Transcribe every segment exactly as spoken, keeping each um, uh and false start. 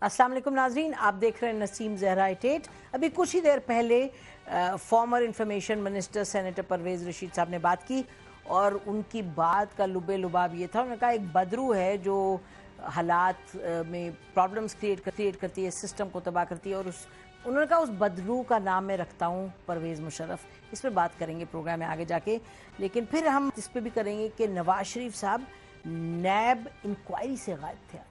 अस्सलाम वालेकुम नाजरीन, आप देख रहे हैं नसीम ज़हरा एट। अभी कुछ ही देर पहले former information minister senator Parvez Rashid साहब ने बात की और उनकी बात का लुबे लुबाब ये था, उन्होंने कहा एक बदरू है जो हालात में प्रॉब्लम्स क्रिएट क्रिएट करती है, सिस्टम को तबाह करती है, और उस उन्होंने कहा उस बदरू का नाम मैं रखता हूँ परवेज़ मुशर्रफ। इस पर बात करेंगे प्रोग्राम में आगे जाके, लेकिन फिर हम इस पर भी करेंगे कि नवाज शरीफ साहब नैब इंक्वायरी से गायब थे आज।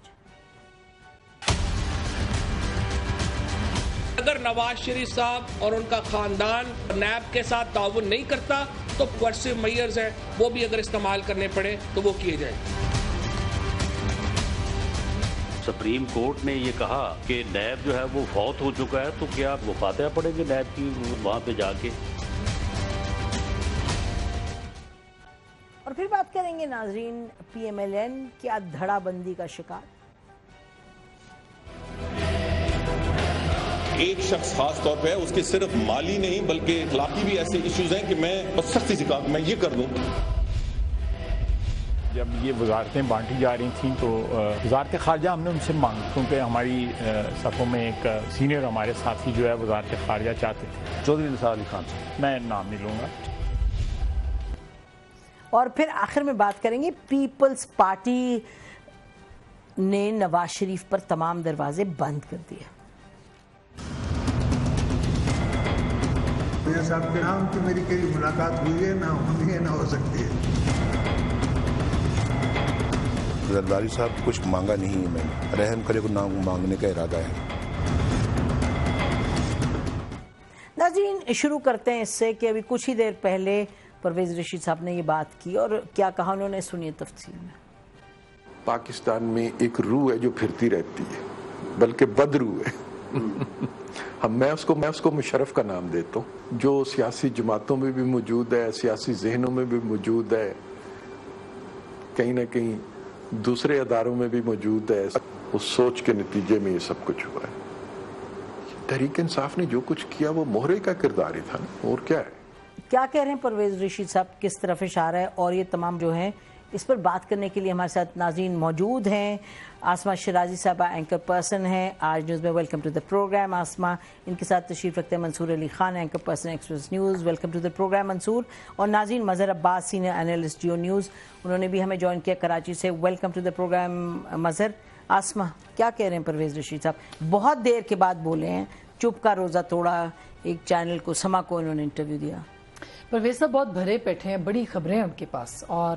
अगर नवाज शरीफ साहब और उनका खानदान नैब के साथ ताउन नहीं करता तो कोर्सिव मेयर्स हैं, वो भी अगर इस्तेमाल करने पड़े तो वो किए जाए। सुप्रीम कोर्ट ने ये कहा कि नैब जो है वो फौत हो चुका है, तो क्या वो फातिहा पढ़ेंगे नैब की वहां पे जाके? और फिर बात करेंगे नाजरीन पीएमएल एन क्या धड़ाबंदी का शिकार। एक शख्स खास तौर पे है, उसके सिर्फ माली नहीं बल्कि इखलाकी भी ऐसे इश्यूज हैं कि मैं बस सख्ती से कहा मैं ये कर दूं। जब ये वजारतें बांटी जा रही थीं तो वजारत खारजा हमने उनसे मांगी, क्योंकि हमारी सफ़ों में एक सीनियर हमारे साथी जो है वजारत खारजा चाहते थे, चौधरी निसार अली खान साहब, मैं नाम नहीं लूँगा। और फिर आखिर में बात करेंगे पीपल्स पार्टी ने नवाज शरीफ पर तमाम दरवाजे बंद कर दिए। मेरे साहब के नाम की मेरी कई मुलाकात हुई है, ना होनी है ना हो सकती है। जरदारी साहब कुछ मांगा नहीं है, मैंने रहम करे को नाम मांगने का इरादा है। नाज़रीन शुरू करते हैं इससे कि अभी कुछ ही देर पहले परवेज़ रशीद साहब ने ये बात की और क्या कहा उन्होंने, सुनिए तफसील में। पाकिस्तान में एक रूह है जो फिरती रहती है, बल्कि बदरू है। हम मैं उसको मैं उसको मुशर्रफ का नाम देता हूँ, जो सियासी जमातों में भी मौजूद है, सियासी जहनों में भी मौजूद है, कहीं ना कहीं दूसरे अदारों में भी मौजूद है। उस सोच के नतीजे में ये सब कुछ हुआ है। तहरीक इंसाफ ने जो कुछ किया वो मोहरे का किरदार ही था ना, और क्या है। क्या कह रहे हैं परवेज़ रशीद साहब, किस तरफ इशारा है, और ये तमाम जो हैं इस पर बात करने के लिए हमारे साथ नाज़रीन मौजूद हैं। आसमा शिराजी साहबा एंकर पर्सन हैं आज न्यूज़ में, welcome to the program Asma. इनके साथ तशरीफ रखते हैं Mansoor Ali Khan, anchor person Express News, welcome to the program Mansoor. और नाज़रीन Mazhar Abbas, senior analyst Geo news, उन्होंने भी हमें ज्वाइन किया कराची से, welcome to the program Mazhar. Asma, क्या कह रहे हैं परवेज़ रशीद साहब, बहुत देर के बाद बोले हैं, चुप का रोज़ा तोड़ा, एक चैनल को समा को इन्होंने इंटरव्यू दिया। परवेज़ साहब बहुत भरे पेटे हैं, बड़ी खबरें हैं उनके पास, और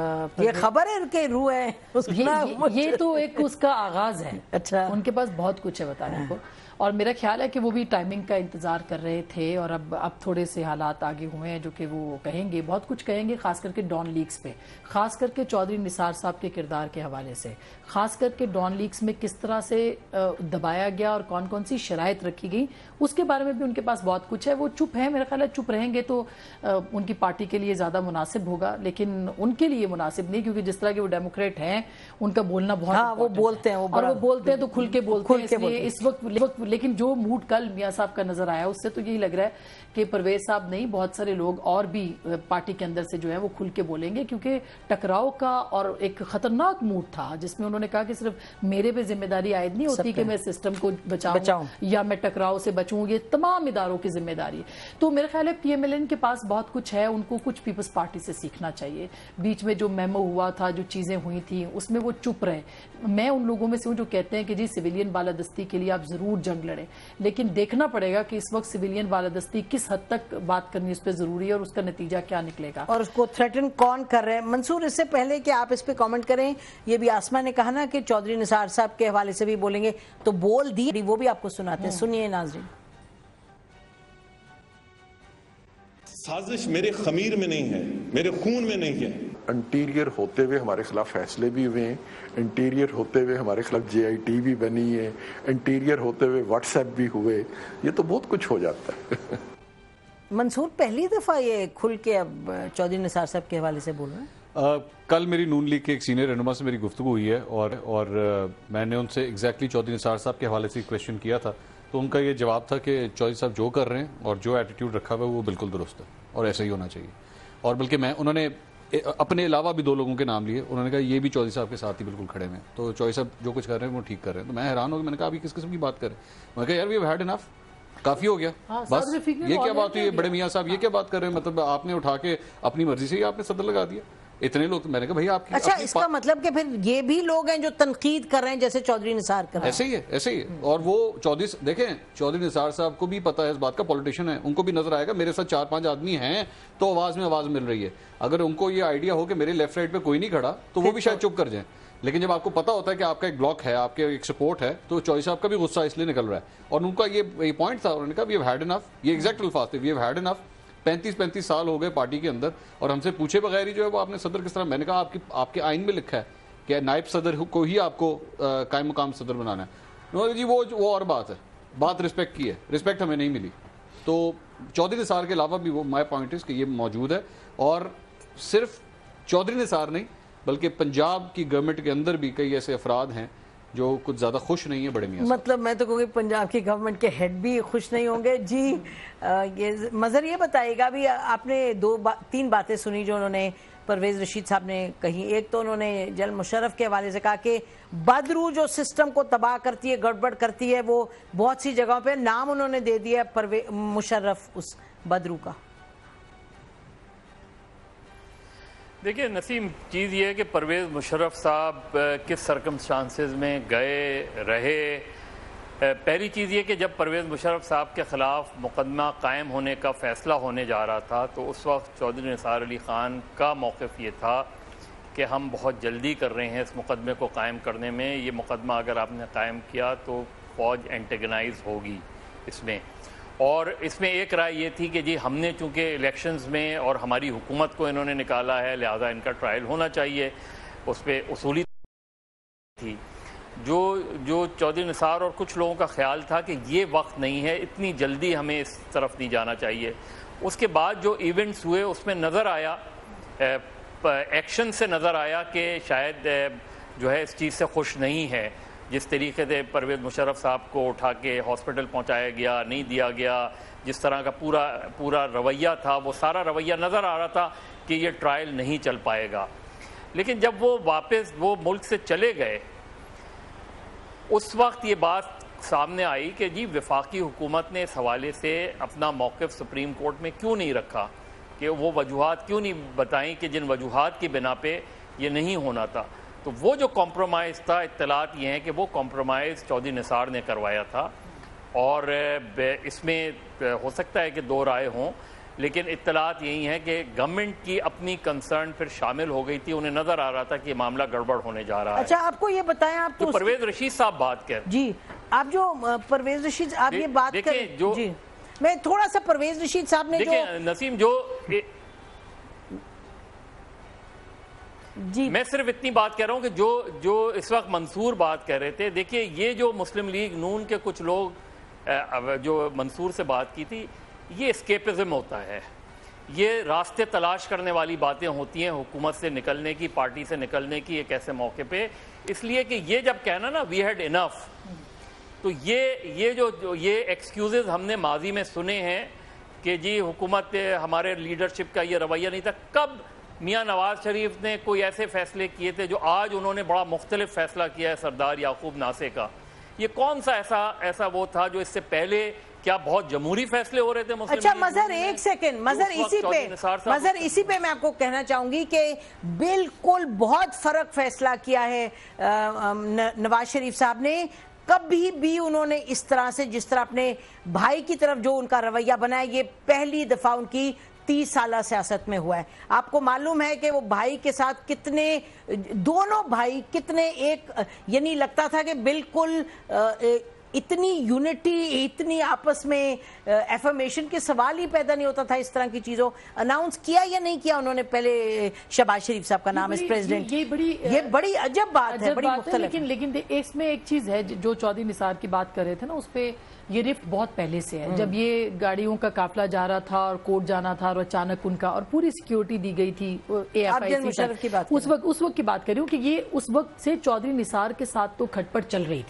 ये खबर है उनके रूह है ये, ये, ये तो एक उसका आगाज है। अच्छा, उनके पास बहुत कुछ है बताने को, और मेरा ख्याल है कि वो भी टाइमिंग का इंतजार कर रहे थे, और अब अब थोड़े से हालात आगे हुए हैं जो कि वो कहेंगे, बहुत कुछ कहेंगे, खास करके डॉन लीक्स पे, खास करके चौधरी निसार साहब के किरदार के हवाले से, खास करके डॉन लीक्स में किस तरह से दबाया गया और कौन कौन सी शराइत रखी गई, उसके बारे में भी उनके पास बहुत कुछ है। वो चुप है, मेरा ख्याल है चुप रहेंगे तो उनकी पार्टी के लिए ज्यादा मुनासिब होगा, लेकिन उनके लिए मुनासिब नहीं, क्योंकि जिस तरह के वो डेमोक्रेट हैं उनका बोलना बहुत, हाँ, वो बोलते हैं, वो और वो बोलते हैं तो खुल के बोलते हैं, इसलिए इस वक्त। लेकिन जो मूड कल मियां साहब का नजर आया उससे तो यही लग रहा है कि परवेज साहब नहीं, बहुत सारे लोग और भी पार्टी के अंदर से जो है वो खुल के बोलेंगे, क्योंकि टकराव का और एक खतरनाक मूड था जिसमें उन्होंने कहा कि सिर्फ मेरे पे जिम्मेदारी आयद नहीं होती कि मैं सिस्टम को बचाऊं, बचाऊं या मैं टकराव से बचूं, ये तमाम इदारों की जिम्मेदारी। तो मेरा ख्याल है पीएमएल एन के पास बहुत कुछ है, उनको कुछ पीपल्स पार्टी से सीखना चाहिए। बीच में जो मेमो हुआ था, जो चीजें हुई थी, उसमें वो चुप रहे। मैं उन लोगों में से हूं जो कहते हैं कि जी सिविलियन बालादस्ती के लिए आप जरूर जंग लड़े, लेकिन देखना पड़ेगा कि इस वक्त सिविलियन बालादस्ती किस हद तक बात करनी उस पर जरूरी है और उसका नतीजा क्या निकलेगा, और उसको थ्रेटन कौन कर रहे हैं। मंसूर, इससे पहले कि आप इस पे कमेंट करें, ये भी आसमा ने कहा ना कि चौधरी निसार साहब के हवाले से भी बोलेंगे, तो बोल दी, वो भी आपको सुनाते हैं, सुनिए नाज़रीन। साजिश मेरे खमीर में नहीं है, मेरे खून में नहीं है। इंटीरियर होते हुए हमारे खिलाफ फैसले भी हुए हैं, इंटीरियर होते हुए हमारे खिलाफ जे आई टी भी बनी है, इंटीरियर होते हुए व्हाट्सएप भी हुए, ये तो बहुत कुछ हो जाता है। मंसूर, पहली दफा ये खुल के अब चौधरी निसार साहब के हवाले से बोल रहे हैं। Uh, कल मेरी नून लीग के एक सीनियर रहनुमा से मेरी गुफ्तगू हुई है, और और uh, मैंने उनसे एग्जैक्टली चौधरी निसार साहब के हवाले से क्वेश्चन किया था, तो उनका ये जवाब था कि चौधरी साहब जो कर रहे हैं और जो एटीट्यूड रखा हुआ है वो बिल्कुल दुरुस्त है और ऐसा ही होना चाहिए। और बल्कि मैं उन्होंने اپنے علاوہ بھی دو لوگوں کے نام لیے. انہوں نے کہا یہ بھی چودھری صاحب کے ساتھ ہی بالکل کھڑے ہیں, تو چودھری صاحب جو کچھ کر رہے ہیں وہ ٹھیک کر رہے ہیں. تو میں حیران ہو گیا, میں نے کہا ابھی کس قسم کی بات کر رہے ہیں؟ میں نے کہا یار وی ہیو ہیڈ انف, کافی ہو گیا بس. یہ کیا بات ہوئی ہے بڑے میاں صاحب, یہ کیا بات کر رہے ہیں؟ مطلب آپ نے اٹھا کے اپنی مرضی سے ہی آپ نے صدر لگا دیا اتنے لوگ. میں نے کہا بھائی آپ کی اچھا اس کا مطلب کہ پھر یہ بھی لوگ ہیں جو تنقید کر رہے ہیں جیسے چودھری نثار کر رہے ہیں؟ ایسے ہی ہے, ایسے ہی ہے. اور وہ چودھری دیکھیں چودھری نثار صاحب کو بھی پتا ہے اس بات کا, پولیٹیشین ہے, ان کو بھی نظر آئے گا میرے ساتھ چار پانچ آدمی ہیں تو آواز میں آواز مل رہی ہے. اگر ان کو یہ آئیڈیا ہو کہ میرے لیفٹ سائڈ پہ کوئی نہیں کھڑا تو وہ بھی شاید چپ کر جائیں. لیکن جب آپ کو پتا ہوتا ہے کہ آپ کا ایک بلاک ہے, آپ کے ایک سپورٹ ہے, تو چودھری صاحب کا بھی غصہ اس لیے نکل رہا ہے. اور ان کا یہ پوائنٹ تھا, انہوں نے کہا وی ہیو ہیڈ انف, یہ ایگزیکٹ الفاظ تھے, وی ہیو ہیڈ انف. پینتیس پینتیس سال ہو گئے پارٹی کے اندر اور ہم سے پوچھے بغیر ہی جو ہے وہ آپ نے صدر کس طرح. میں نے کہا آپ کی آپ کے آئین میں لکھا ہے کہ نائب صدر کو ہی آپ کو قائم مقام صدر بنانا ہے. انہوں نے جی وہ وہ اور بات ہے, بات رسپیکٹ کی ہے, رسپیکٹ ہمیں نہیں ملی. تو چودھری نثار کے علاوہ بھی وہ مائی پوائنٹ ہے کہ یہ موجود ہے. اور صرف چودھری نثار نہیں بلکہ پنجاب کی گورنمنٹ کے اندر بھی کئی ایسے افراد ہیں جو کچھ زیادہ خوش نہیں ہے بڑے میاں. مطلب میں تو کہوں گی پنجاب کی گورنمنٹ کے ہیڈ بھی خوش نہیں ہوں گے. جی یہ مظہر یہ بتائیے گا, بھی آپ نے دو با, تین باتیں سنی جو انہوں نے پرویز رشید صاحب نے کہی. ایک تو انہوں نے جنرل مشرف کے حوالے سے کہا کہ بدرو جو سسٹم کو تباہ کرتی ہے, گڑبڑ کرتی ہے, وہ بہت سی جگہوں پہ نام انہوں نے دے دیا پرویز مشرف اس بدرو کا. دیکھیں نسیم, چیز یہ ہے کہ پرویز مشرف صاحب کس سرکمسٹانسز میں گئے رہے. پہلی چیز یہ کہ جب پرویز مشرف صاحب کے خلاف مقدمہ قائم ہونے کا فیصلہ ہونے جا رہا تھا تو اس وقت چودھری نثار علی خان کا موقف یہ تھا کہ ہم بہت جلدی کر رہے ہیں اس مقدمے کو قائم کرنے میں. یہ مقدمہ اگر آپ نے قائم کیا تو فوج اینٹیگنائز ہوگی اس میں. اور اس میں ایک رائے یہ تھی کہ جی ہم نے چونکہ الیکشنز میں اور ہماری حکومت کو انہوں نے نکالا ہے لہذا ان کا ٹرائل ہونا چاہیے, اس پہ اصولی تھی. جو جو چودھری نثار اور کچھ لوگوں کا خیال تھا کہ یہ وقت نہیں ہے, اتنی جلدی ہمیں اس طرف نہیں جانا چاہیے. اس کے بعد جو ایونٹس ہوئے اس میں نظر آیا, ایکشن سے نظر آیا کہ شاید جو ہے اس چیز سے خوش نہیں ہے. جس طریقے سے پرویز مشرف صاحب کو اٹھا کے ہاسپٹل پہنچایا گیا, نہیں دیا گیا, جس طرح کا پورا پورا رویہ تھا, وہ سارا رویہ نظر آ رہا تھا کہ یہ ٹرائل نہیں چل پائے گا. لیکن جب وہ واپس وہ ملک سے چلے گئے اس وقت یہ بات سامنے آئی کہ جی وفاقی حکومت نے اس حوالے سے اپنا موقف سپریم کورٹ میں کیوں نہیں رکھا, کہ وہ وجوہات کیوں نہیں بتائیں کہ جن وجوہات کی بنا پہ یہ نہیں ہونا تھا. تو وہ جو کمپرومائز تھا, اطلاعات یہ ہیں کہ وہ کمپرومائز چودھری نثار نے کروایا تھا. اور اس میں ہو سکتا ہے کہ دو رائے ہوں, لیکن اطلاعات یہی ہیں کہ گورنمنٹ کی اپنی کنسرن پھر شامل ہو گئی تھی. انہیں نظر آ رہا تھا کہ یہ معاملہ گڑبڑ ہونے جا رہا ہے. اچھا آپ کو یہ بتائیں, آپ تو پرویز رشید صاحب بات کر جی آپ جو پرویز رشید آپ یہ بات کریں, جی میں تھوڑا سا پرویز رشید صاحب نے دیکھیں نسیم جو جی میں صرف اتنی بات کہہ رہا ہوں کہ جو جو اس وقت منصور بات کہہ رہے تھے, دیکھیے یہ جو مسلم لیگ نون کے کچھ لوگ جو منصور سے بات کی تھی, یہ اسکیپزم ہوتا ہے, یہ راستے تلاش کرنے والی باتیں ہوتی ہیں حکومت سے نکلنے کی, پارٹی سے نکلنے کی ایک ایسے موقع پہ. اس لیے کہ یہ جب کہنا نا وی ہیڈ انف, تو یہ یہ جو یہ ایکسکیوزز ہم نے ماضی میں سنے ہیں کہ جی حکومت ہمارے لیڈرشپ کا یہ رویہ نہیں تھا. کب میاں نواز شریف نے کوئی ایسے فیصلے کیے تھے جو آج انہوں نے بڑا مختلف فیصلہ کیا ہے سردار یعقوب ناصر کا؟ یہ کون سا ایسا ایسا وہ تھا جو اس سے پہلے کیا بہت جمہوری فیصلے ہو رہے تھے مسلم اچھا مظہر ایک سیکنڈ, مظہر اسی پہ مظہر اسی پہ میں آپ کو کہنا چاہوں گی کہ بالکل بہت فرق فیصلہ کیا ہے نواز شریف صاحب نے. کبھی بھی انہوں نے اس طرح سے جس طرح اپنے بھائی کی طرف جو ان کا رویہ بنا ہے, یہ پہلی دفعہ ان کی تیس سالہ سیاست میں ہوا ہے. آپ کو معلوم ہے کہ وہ بھائی کے ساتھ کتنے, دونوں بھائی کتنے ایک, یعنی لگتا تھا کہ بالکل اتنی یونٹی, اتنی آپس میں ایفرمیشن کے سوال ہی پیدا نہیں ہوتا تھا. اس طرح کی چیزوں اناؤنس کیا یا نہیں کیا انہوں نے پہلے شہباز شریف صاحب کا نام اس پریزیڈنٹ, یہ بڑی یہ بڑی عجب بات ہے, بڑی مختلف. لیکن لیکن اس میں ایک چیز ہے جو چودھری نثار کی بات کر رہے تھے نا, اس پہ یہ رفٹ بہت پہلے سے ہے. جب یہ گاڑیوں کا قافلہ جا رہا تھا اور کورٹ جانا تھا اور اچانک ان کا, اور پوری سیکیورٹی دی گئی تھی اے ایف آئی سی, اس وقت اس وقت کی بات کر رہی ہوں کہ یہ اس وقت سے چودھری نثار کے ساتھ تو کھٹپٹ چل رہی تھی.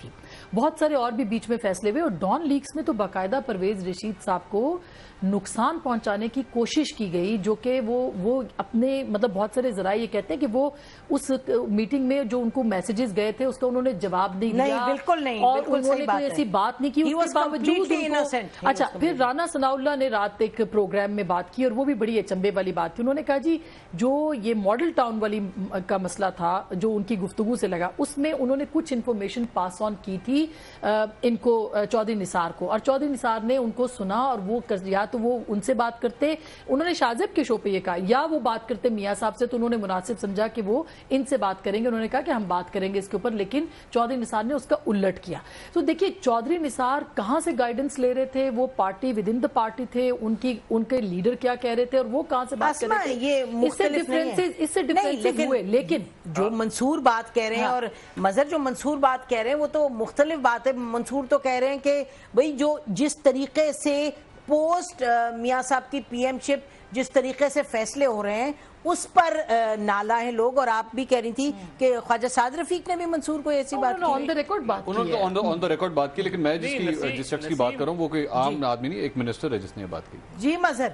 بہت سارے اور بھی بیچ میں فیصلے ہوئے, اور ڈان لیکس میں تو باقاعدہ پرویز رشید صاحب کو نقصان پہنچانے کی کوشش کی گئی, جو کہ وہ وہ اپنے مطلب بہت سارے ذرائع یہ کہتے ہیں کہ وہ اس میٹنگ میں جو ان کو میسیجز گئے تھے اس کا انہوں نے جواب نہیں دیا, بالکل نہیں, اور انہوں نے کوئی ایسی بات نہیں کی, اس کے باوجود ان کو. اچھا, پھر رانا ثناء اللہ نے رات ایک پروگرام میں بات کی, اور وہ بھی بڑی اچنبے والی بات تھی. انہوں نے کہا جی جو یہ ماڈل ٹاؤن والی کا مسئلہ تھا جو ان کی گفتگو سے لگا, اس میں انہوں نے کچھ انفارمیشن پاس آن کی تھی ان کو, چودھری نثار کو, اور چودھری نثار نے ان کو سنا, اور وہ یا تو وہ ان سے بات کرتے, انہوں نے شاہ زیب کے شو پہ یہ کہا, یا وہ بات کرتے میاں صاحب سے, تو انہوں نے مناسب سمجھا کہ وہ ان سے بات کریں گے. انہوں نے کہا کہ ہم بات کریں گے اس کے اوپر, لیکن چودھری نثار نے اس کا الٹ کیا. تو دیکھیے چودھری نثار کہاں سے گائیڈنس لے رہے تھے, وہ party within the party تھے, ان کی ان کے لیڈر کیا کہہ رہے تھے, اور وہ کہاں سے بات کر رہے تھے, اس سے ڈفرینسز اس سے ڈفرینسز ہوئے. لیکن جو منصور بات کہہ رہے ہیں اور مظہر جو منصور بات کہہ رہے ہیں وہ تو مختلف بات ہے. منصور تو کہہ رہے ہیں کہ بھئی جو جس طریقے سے پوسٹ میاں صاحب کی پی ایم شپ جس طریقے سے فیصلے ہو رہے ہیں اس پر نالا ہے لوگ, اور آپ بھی کہہ رہی تھی کہ خواجہ سعد رفیق نے بھی منصور کو ایسی بات کی, آن دا ریکارڈ بات کی, انہوں نے آن دا ریکارڈ بات کی, لیکن میں جس کی جس شخص کی بات کر رہا ہوں وہ کوئی عام آدمی نہیں, ایک منسٹر ہے جس نے یہ بات کی. جی مظہر.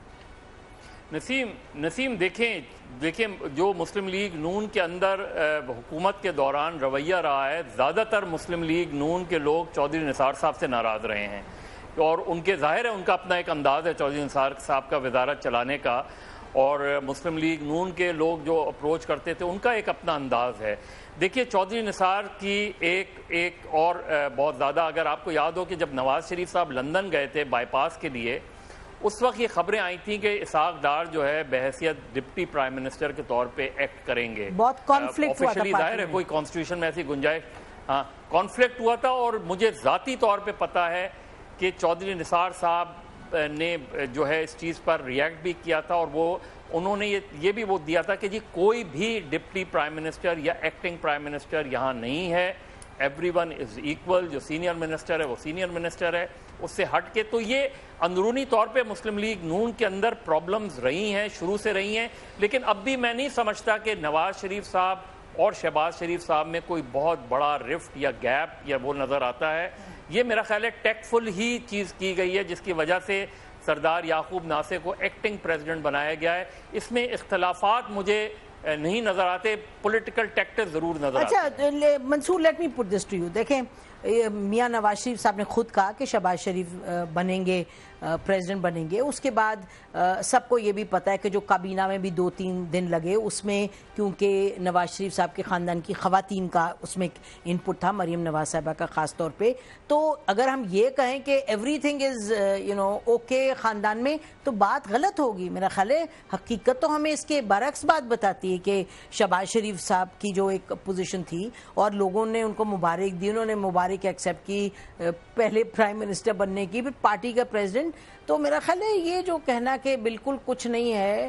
نسیم نسیم دیکھیں دیکھیں جو مسلم لیگ نون کے اندر حکومت کے دوران رویہ رہا ہے, زیادہ تر مسلم لیگ نون کے لوگ چودھری نثار صاحب سے ناراض رہے ہیں, اور ان کے ظاہر ہے ان کا اپنا ایک انداز ہے چودھری نثار صاحب کا وزارت چلانے کا, اور مسلم لیگ نون کے لوگ جو اپروچ کرتے تھے ان کا ایک اپنا انداز ہے. دیکھیے چودھری نثار کی ایک ایک اور بہت زیادہ, اگر آپ کو یاد ہو کہ جب نواز شریف صاحب لندن گئے تھے بائی پاس کے لیے, اس وقت یہ خبریں آئی تھیں کہ اسحاق ڈار جو ہے بحیثیت ڈپٹی پرائم منسٹر کے طور پہ ایکٹ کریں گے. بہت کانفلکٹ ہوا تھا, ظاہر ہے کوئی کانسٹیٹیوشن میں ایسی گنجائش, ہاں کانفلکٹ ہوا تھا, اور مجھے ذاتی طور پہ پتا ہے کہ چودھری نثار صاحب نے جو ہے اس چیز پر ریئیکٹ بھی کیا تھا, اور وہ انہوں نے یہ بھی وہ دیا تھا کہ جی کوئی بھی ڈپٹی پرائم منسٹر یا ایکٹنگ پرائم منسٹر یہاں نہیں ہے, ایوری ون از ایکول, جو سینئر منسٹر ہے وہ سینئر منسٹر ہے, اس سے ہٹ کے. تو یہ اندرونی طور پہ مسلم لیگ نون کے اندر پرابلمز رہی ہیں, شروع سے رہی ہیں, لیکن اب بھی میں نہیں سمجھتا کہ نواز شریف صاحب اور شہباز شریف صاحب میں کوئی بہت بڑا رفٹ یا گیپ یا وہ نظر آتا ہے. یہ میرا خیال ہے ٹیک فل ہی چیز کی گئی ہے, جس کی وجہ سے سردار یعقوب ناصر کو ایکٹنگ پریزیڈنٹ بنایا گیا ہے. اس میں اختلافات مجھے نہیں نظر آتے, پولیٹیکل ٹیکٹس ضرور نظر آتے. اچھا Mansoor, let me put this to you. دیکھیں میاں نواز شریف صاحب نے خود کہا کہ شہباز شریف بنیں گے, پریزیڈنٹ بنیں گے. اس کے بعد سب کو یہ بھی پتہ ہے کہ جو کابینہ میں بھی دو تین دن لگے, اس میں کیونکہ نواز شریف صاحب کے خاندان کی خواتین کا اس میں ان پٹ تھا, مریم نواز صاحبہ کا خاص طور پہ. تو اگر ہم یہ کہیں کہ everything is you know okay خاندان میں, تو بات غلط ہوگی. میرا خیال ہے حقیقت تو ہمیں اس کے برعکس بات بتاتی ہے کہ شہباز شریف صاحب کی جو ایک پوزیشن تھی اور لوگوں نے ان کو مبارک دی, انہوں نے مبارک ایکسیپٹ کی, پہلے پرائم منسٹر بننے کی, پھر پارٹی کا پریزیڈنٹ. تو میرا خیال ہے یہ جو کہنا کہ بالکل کچھ نہیں ہے.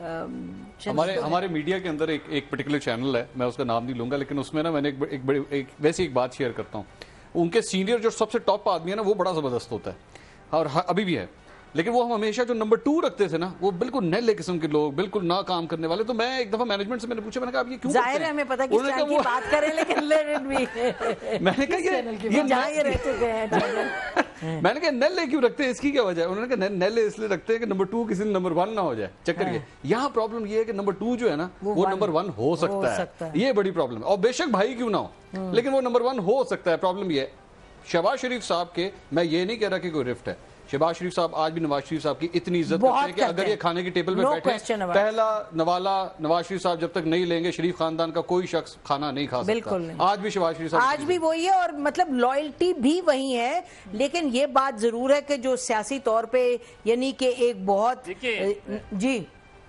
ہمارے ہمارے میڈیا کے اندر ایک ایک پرٹیکولر چینل ہے, میں اس کا نام نہیں لوں گا, لیکن اس میں نا میں نے ایک بڑی ایک ویسی ایک بات شیئر کرتا ہوں. ان کے سینئر جو سب سے ٹاپ آدمی ہے نا, وہ بڑا زبردست ہوتا ہے اور ابھی بھی ہے, لیکن وہ ہم ہمیشہ جو نمبر ٹو رکھتے تھے نا, وہ بالکل نیلے قسم کے لوگ, بالکل نہ کام کرنے والے. تو میں ایک دفعہ مینجمنٹ سے میں نے پوچھا, میں نے کہا آپ یہ کیوں ظاہر ہے ہمیں پتہ کس طرح کی بات کریں, لیکن میں نے کہا یہ جہاں یہ رہ چکے ہیں, میں نے کہا نیلے کیوں رکھتے ہیں, اس کی کیا وجہ ہے؟ انہوں نے کہا نیلے اس لیے رکھتے ہیں کہ نمبر ٹو کسی نمبر ون نہ ہو جائے. چکر یہ یہاں پرابلم یہ ہے کہ نمبر ٹو جو ہے نا وہ نمبر ون ہو سکتا ہے, یہ بڑی پرابلم ہے. اور بے شک بھائی کیوں نہ ہو, لیکن وہ نمبر ون ہو سکتا ہے. پرابلم یہ ہے شہباز شریف صاحب کے, میں یہ نہیں کہہ رہا کہ کوئی رفٹ ہے. شہباز شریف صاحب آج بھی نواز شریف صاحب کی اتنی عزت کرتے ہیں کہ اگر یہ کھانے کی ٹیبل پہ بیٹھے, پہلا نوالا نواز شریف صاحب جب تک نہیں لیں گے, شریف خاندان کا کوئی شخص کھانا نہیں کھا سکتا. آج بھی شہباز شریف صاحب آج بھی وہی ہے, اور مطلب لائلٹی بھی وہی ہے. لیکن یہ بات ضرور ہے کہ جو سیاسی طور پہ یعنی کہ ایک بہت جی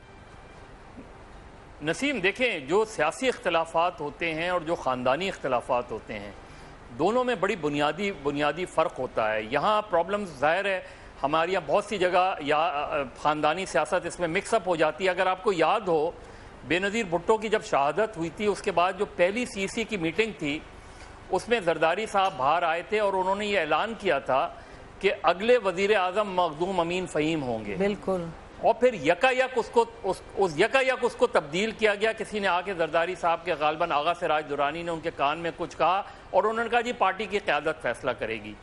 نسیم دیکھیں, جو سیاسی اختلافات ہوتے ہیں اور جو خاندانی اختلافات ہوتے ہیں, دونوں میں بڑی بنیادی بنیادی فرق ہوتا ہے. یہاں پرابلم ظاہر ہے ہماری یہاں بہت سی جگہ یا خاندانی سیاست اس میں مکس اپ ہو جاتی ہے. اگر آپ کو یاد ہو بے نظیر بھٹو کی جب شہادت ہوئی تھی, اس کے بعد جو پہلی سی سی کی میٹنگ تھی, اس میں زرداری صاحب باہر آئے تھے اور انہوں نے یہ اعلان کیا تھا کہ اگلے وزیر اعظم مخدوم امین فہیم ہوں گے. بالکل. اور پھر یکا یک اس کو اس, اس یکا یک اس کو تبدیل کیا گیا. کسی نے آ کے زرداری صاحب کے غالباً آغا سراج درانی نے ان کے کان میں کچھ کہا اور انہوں نے کہا جی پارٹی کی قیادت فیصلہ کرے گی.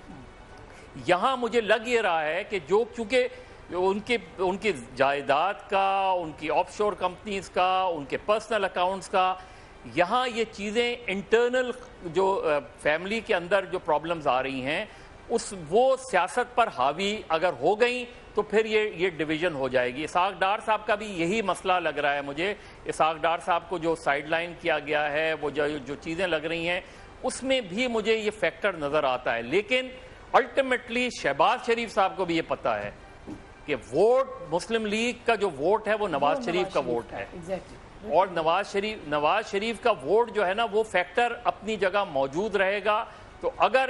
یہاں مجھے لگ یہ رہا ہے کہ جو چونکہ ان کی ان کی جائیداد کا, ان کی آف شور کمپنیز کا, ان کے پرسنل اکاؤنٹس کا, یہاں یہ چیزیں انٹرنل جو فیملی کے اندر جو پرابلمز آ رہی ہیں اس وہ سیاست پر حاوی اگر ہو گئیں تو پھر یہ یہ ڈویژن ہو جائے گی. اسحاق ڈار صاحب کا بھی یہی مسئلہ لگ رہا ہے مجھے. اسحاق ڈار صاحب کو جو سائیڈ لائن کیا گیا ہے, وہ جو جو چیزیں لگ رہی ہیں, اس میں بھی مجھے یہ فیکٹر نظر آتا ہے. لیکن الٹیمیٹلی شہباز شریف صاحب کو بھی یہ پتہ ہے کہ ووٹ مسلم لیگ کا جو ووٹ ہے وہ نواز شریف کا ووٹ ہے, اور نواز شریف نواز شریف کا ووٹ جو ہے نا وہ فیکٹر اپنی جگہ موجود رہے گا. تو اگر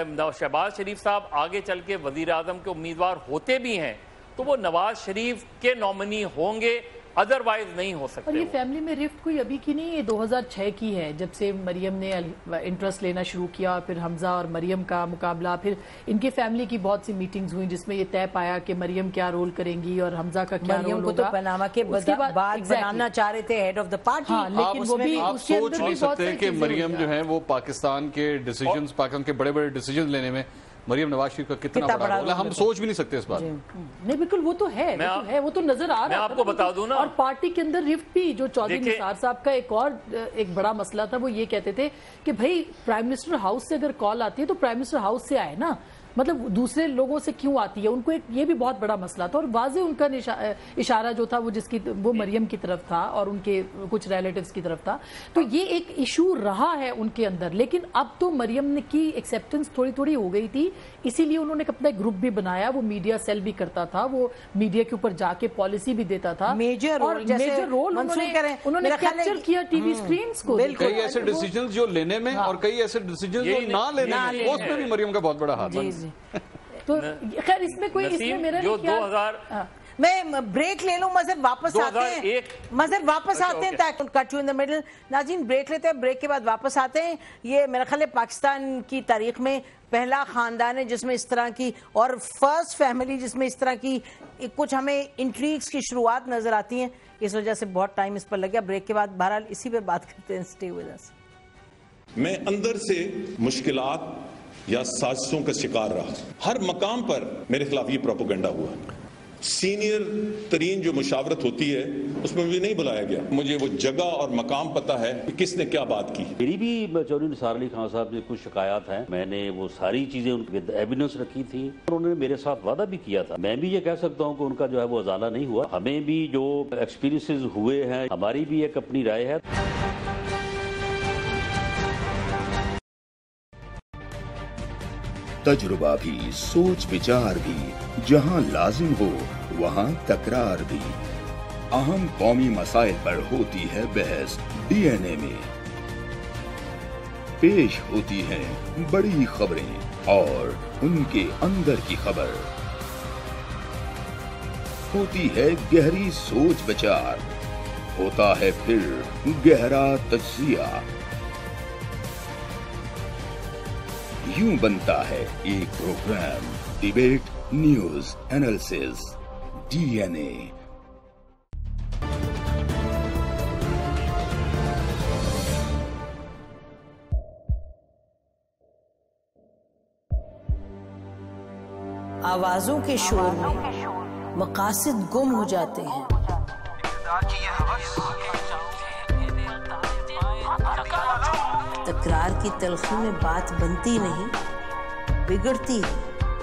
شہباز شریف صاحب آگے چل کے وزیر اعظم کے امیدوار ہوتے بھی ہیں تو وہ نواز شریف کے نومنی ہوں گے, ادروائز نہیں ہو سکتے. اور یہ فیملی میں رفٹ کوئی ابھی کی نہیں, یہ دو ہزار چھ کی ہے جب سے مریم نے انٹرسٹ لینا شروع کیا, پھر حمزہ اور مریم کا مقابلہ, پھر ان کی فیملی کی بہت سی میٹنگز ہوئیں جس میں یہ طے پایا کہ مریم کیا رول کریں گی اور حمزہ کا کیا رول ہوگا. مریم کو تو پاناما کے بعد بنانا چاہ رہے تھے ہیڈ آف دا پارٹی, لیکن وہ بھی آپ سوچ نہیں سکتے کہ مریم جو ہیں وہ پاکستان کے ڈیسیجنز, پاکستان کے بڑے بڑے ڈیسیجنز لینے میں مریم نواز شریف کا کتنا بڑا رول ہے, ہم سوچ بھی نہیں سکتے اس بات. نہیں بالکل وہ تو ہے, وہ تو ہے, وہ تو نظر آ رہا ہے. میں آپ کو بتا دوں نا, اور پارٹی کے اندر رفٹ بھی جو چودھری نثار صاحب کا ایک اور ایک بڑا مسئلہ تھا, وہ یہ کہتے تھے کہ بھائی پرائم منسٹر ہاؤس سے اگر کال آتی ہے تو پرائم منسٹر ہاؤس سے آئے نا, مطلب دوسرے لوگوں سے کیوں آتی ہے. ان کو ایک یہ بھی بہت بڑا مسئلہ تھا, اور واضح ان کا اشارہ جو تھا وہ جس کی وہ مریم کی طرف تھا اور ان کے کچھ ریلیٹیوز کی طرف تھا. تو یہ ایک ایشو رہا ہے ان کے اندر. لیکن اب تو مریم نے کی ایکسیپٹنس تھوڑی تھوڑی ہو گئی تھی, اسی لیے انہوں نے اپنا ایک گروپ بھی بنایا, وہ میڈیا سیل بھی کرتا تھا, وہ میڈیا کے اوپر جا کے پالیسی بھی دیتا تھا, میجر رول میجر رول انہوں نے کیپچر کیا ٹی وی اسکرینز کو. کئی ایسے ڈیسیجنز جو لینے میں اور کئی ایسے ڈیسیجنز جو نہ لینے میں, اس میں بھی مریم کا بہت بڑا ہاتھ ہے. تو خیر اس میں کوئی اس میں میرا جو دو ہزار میں بریک لے لوں, مظہر واپس آتے ہیں, مظہر واپس آتے ہیں, cut you in the middle. ناظرین بریک لیتے ہیں, بریک کے بعد واپس آتے ہیں. یہ میرا خیال ہے پاکستان کی تاریخ میں پہلا خاندان ہے جس میں اس طرح کی, اور فرسٹ فیملی جس میں اس طرح کی کچھ ہمیں انٹریگز کی شروعات نظر آتی ہیں. اس وجہ سے بہت ٹائم اس پر لگ گیا. بریک کے بعد بہرحال اسی پہ بات کرتے ہیں. Stay with us. میں اندر سے مشکلات یا سازشوں کا شکار رہا. ہر مقام پر میرے خلاف یہ پروپیگنڈا ہوا. سینئر ترین جو مشاورت ہوتی ہے اس میں مجھے نہیں بلایا گیا. مجھے وہ جگہ اور مقام پتہ ہے کہ کس نے کیا بات کی. میری بھی چودھری نثار علی خان صاحب سے کچھ شکایات ہیں. میں نے وہ ساری چیزیں ان کے ایویڈنس رکھی تھی اور انہوں نے میرے ساتھ وعدہ بھی کیا تھا. میں بھی یہ کہہ سکتا ہوں کہ ان کا جو ہے وہ ازالہ نہیں ہوا. ہمیں بھی جو ایکسپیرینسز ہوئے ہیں, ہماری بھی ایک اپنی رائے ہے. تجربہ بھی, سوچ وچار بھی, جہاں لازم ہو وہاں تکرار بھی. اہم قومی مسائل پر ہوتی ہے بحث ڈی این اے میں. پیش ہوتی ہیں بڑی خبریں اور ان کے اندر کی خبر. ہوتی ہے گہری سوچ وچار, ہوتا ہے پھر گہرا تجزیہ. یوں بنتا ہے ایک program debate news analysis D N اے. آوازوں کے شور میں مقاصد گم ہو جاتے ہیں. تکرار کی تلخی میں بات بنتی نہیں, بگڑتی ہے.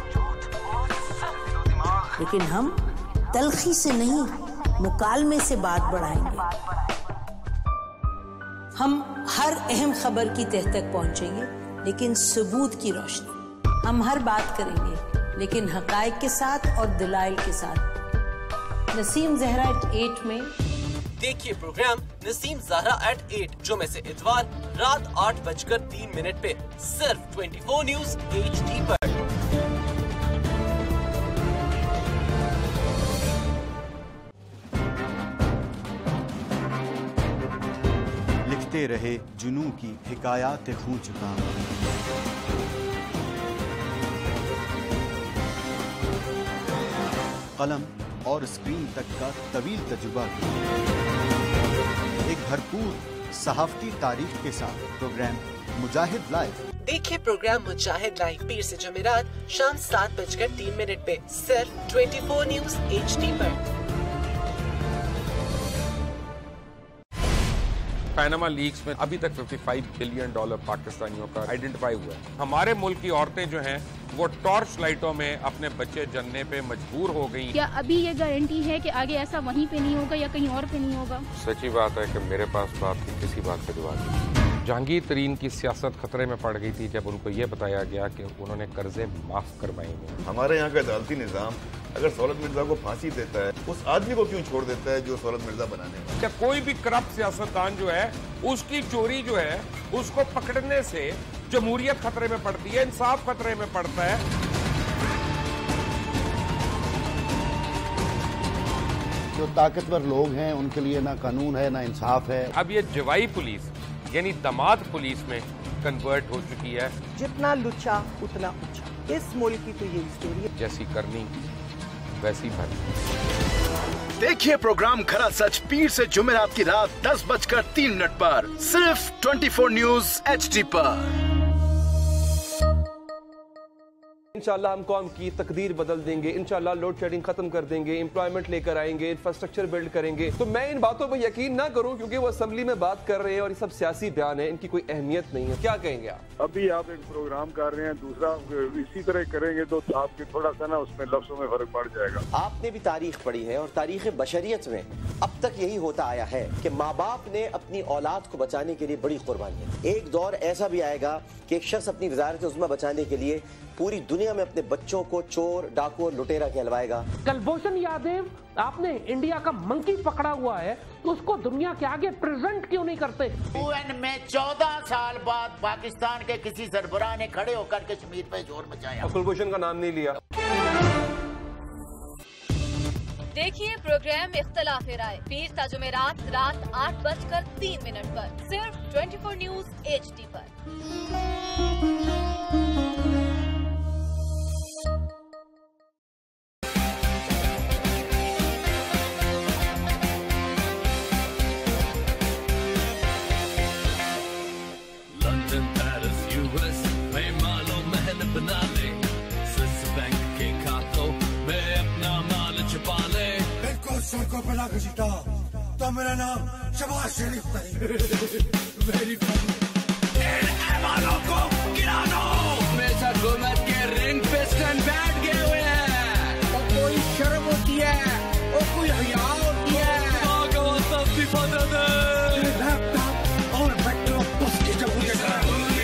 لیکن ہم تلخی سے نہیں, مکالمے سے بات بڑھائیں گے. ہم ہر اہم خبر کی تہ تک پہنچیں گے لیکن ثبوت کی روشنی. ہم ہر بات کریں گے لیکن حقائق کے ساتھ اور دلائل کے ساتھ. نسیم زہرا ایٹ ایٹ میں دیکھیے program Naseem Zahra at eight جمعے سے اتوار رات آٹھ بج کر تین منٹ پہ صرف twenty four news H D پر. لکھتے رہے جنوں کی حکایات خوں چکا. قلم اور اسکرین تک کا طویل تجربہ بھی۔ ایک بھرپور صحافتی تاریخ کے ساتھ پروگرام مجاہد لائیو۔ دیکھیے پروگرام مجاہد لائیو پیر سے جمعرات شام سات بج کر تین منٹ پہ صرف twenty four news H D پر۔ پیناما لیکس میں ابھی تک پچپن بلین ڈالر پاکستانیوں کا آئیڈینٹیفائی ہوا ہے۔ ہمارے ملک کی عورتیں جو ہیں وہ ٹارچ لائٹوں میں اپنے بچے جننے پہ مجبور ہو گئی۔ کیا ابھی یہ گارنٹی ہے کہ آگے ایسا وہیں پہ نہیں ہوگا یا کہیں اور پہ نہیں ہوگا؟ سچی بات ہے کہ میرے پاس تو آپ کی کسی بات کا جواب نہیں۔ جہانگیر ترین کی سیاست خطرے میں پڑ گئی تھی جب ان کو یہ بتایا گیا کہ انہوں نے قرضے معاف کروائے ہیں۔ ہمارے یہاں کا عدالتی نظام اگر سہولت مرزا کو پھانسی دیتا ہے اس آدمی کو کیوں چھوڑ دیتا ہے جو سہولت مرزا بنانے میں؟ کوئی بھی کرپٹ سیاستدان جو ہے اس کی چوری جو ہے اس کو پکڑنے سے جمہوریت خطرے میں پڑتی ہے، انصاف خطرے میں پڑتا ہے۔ جو طاقتور لوگ ہیں ان کے لیے نہ قانون ہے نہ انصاف ہے۔ اب یہ جوائی پولیس یعنی دماد پولیس میں کنورٹ ہو چکی ہے۔ جتنا لچا اتنا اچھا، اس ملک کی تو یہ اسٹوری ہے۔ جیسی کرنی ویسی بھرنی۔ دیکھیے پروگرام کھرا سچ پیر سے جمعرات کی رات دس بج کر تین منٹ پر صرف twenty four news H D پر۔ انشاءاللہ ہم قوم کی تقدیر بدل دیں گے، انشاءاللہ لوڈ شیڈنگ ختم کر دیں گے، امپلائمنٹ لے کر آئیں گے، انفراسٹرکچر بلڈ کریں گے۔ تو میں ان باتوں پہ یقین نہ کروں کیونکہ وہ اسمبلی میں بات کر رہے ہیں اور یہ سب سیاسی بیان ہے، ان کی کوئی اہمیت نہیں ہے۔ کیا کہیں گے آپ؟ ابھی آپ ایک پروگرام کر رہے ہیں، دوسرا اسی طرح کریں گے تو آپ کے تھوڑا سا نا اس میں لفظوں میں فرق پڑ جائے گا۔ آپ نے بھی تاریخ پڑھی ہے اور تاریخ بشریت میں اب تک یہی ہوتا آیا ہے کہ ماں باپ نے اپنی اولاد کو بچانے کے لیے بڑی قربانیاں۔ ایک دور ایسا بھی آئے گا کہ ایک شخص اپنی وزارت عظمیٰ بچانے کے لیے پوری دنیا میں اپنے بچوں کو چور ڈاکو اور لٹیرا کہلوائے گا۔ کلبھوشن یادو آپ نے انڈیا کا منکی پکڑا ہوا ہے تو اس کو دنیا کے آگے پریزنٹ کیوں نہیں کرتے؟ یو این میں چودہ سال بعد پاکستان کے کسی سربراہ نے کھڑے ہو کر کشمیر پہ زور مچایا۔ کلبھوشن کا نام نہیں لیا۔ دیکھیے پروگرام اختلاف رائے پیر تا جمعرات رات آٹھ بج کر تین منٹ پر صرف twenty four news H D پر۔ بنا لے سوئس بینک کے کھاتوں میں اپنا مال چھپا لے۔ بالکل سڑکوں پہ نہ گھسیٹا تو میرا نام شباز شریف نہیں۔ ویری فنی والوں کو گرا دو۔ ہمیشہ حکومت کے رنگ پہ اسٹینڈ بیٹھ گئے ہوئے ہیں۔ اور کوئی شرم ہوتی ہے اور کوئی حیا ہوتی ہے۔ آگے واسطہ استعفیٰ دے دے۔ لیپ ٹاپ اور میٹرو بس کی جمہوریت ہے۔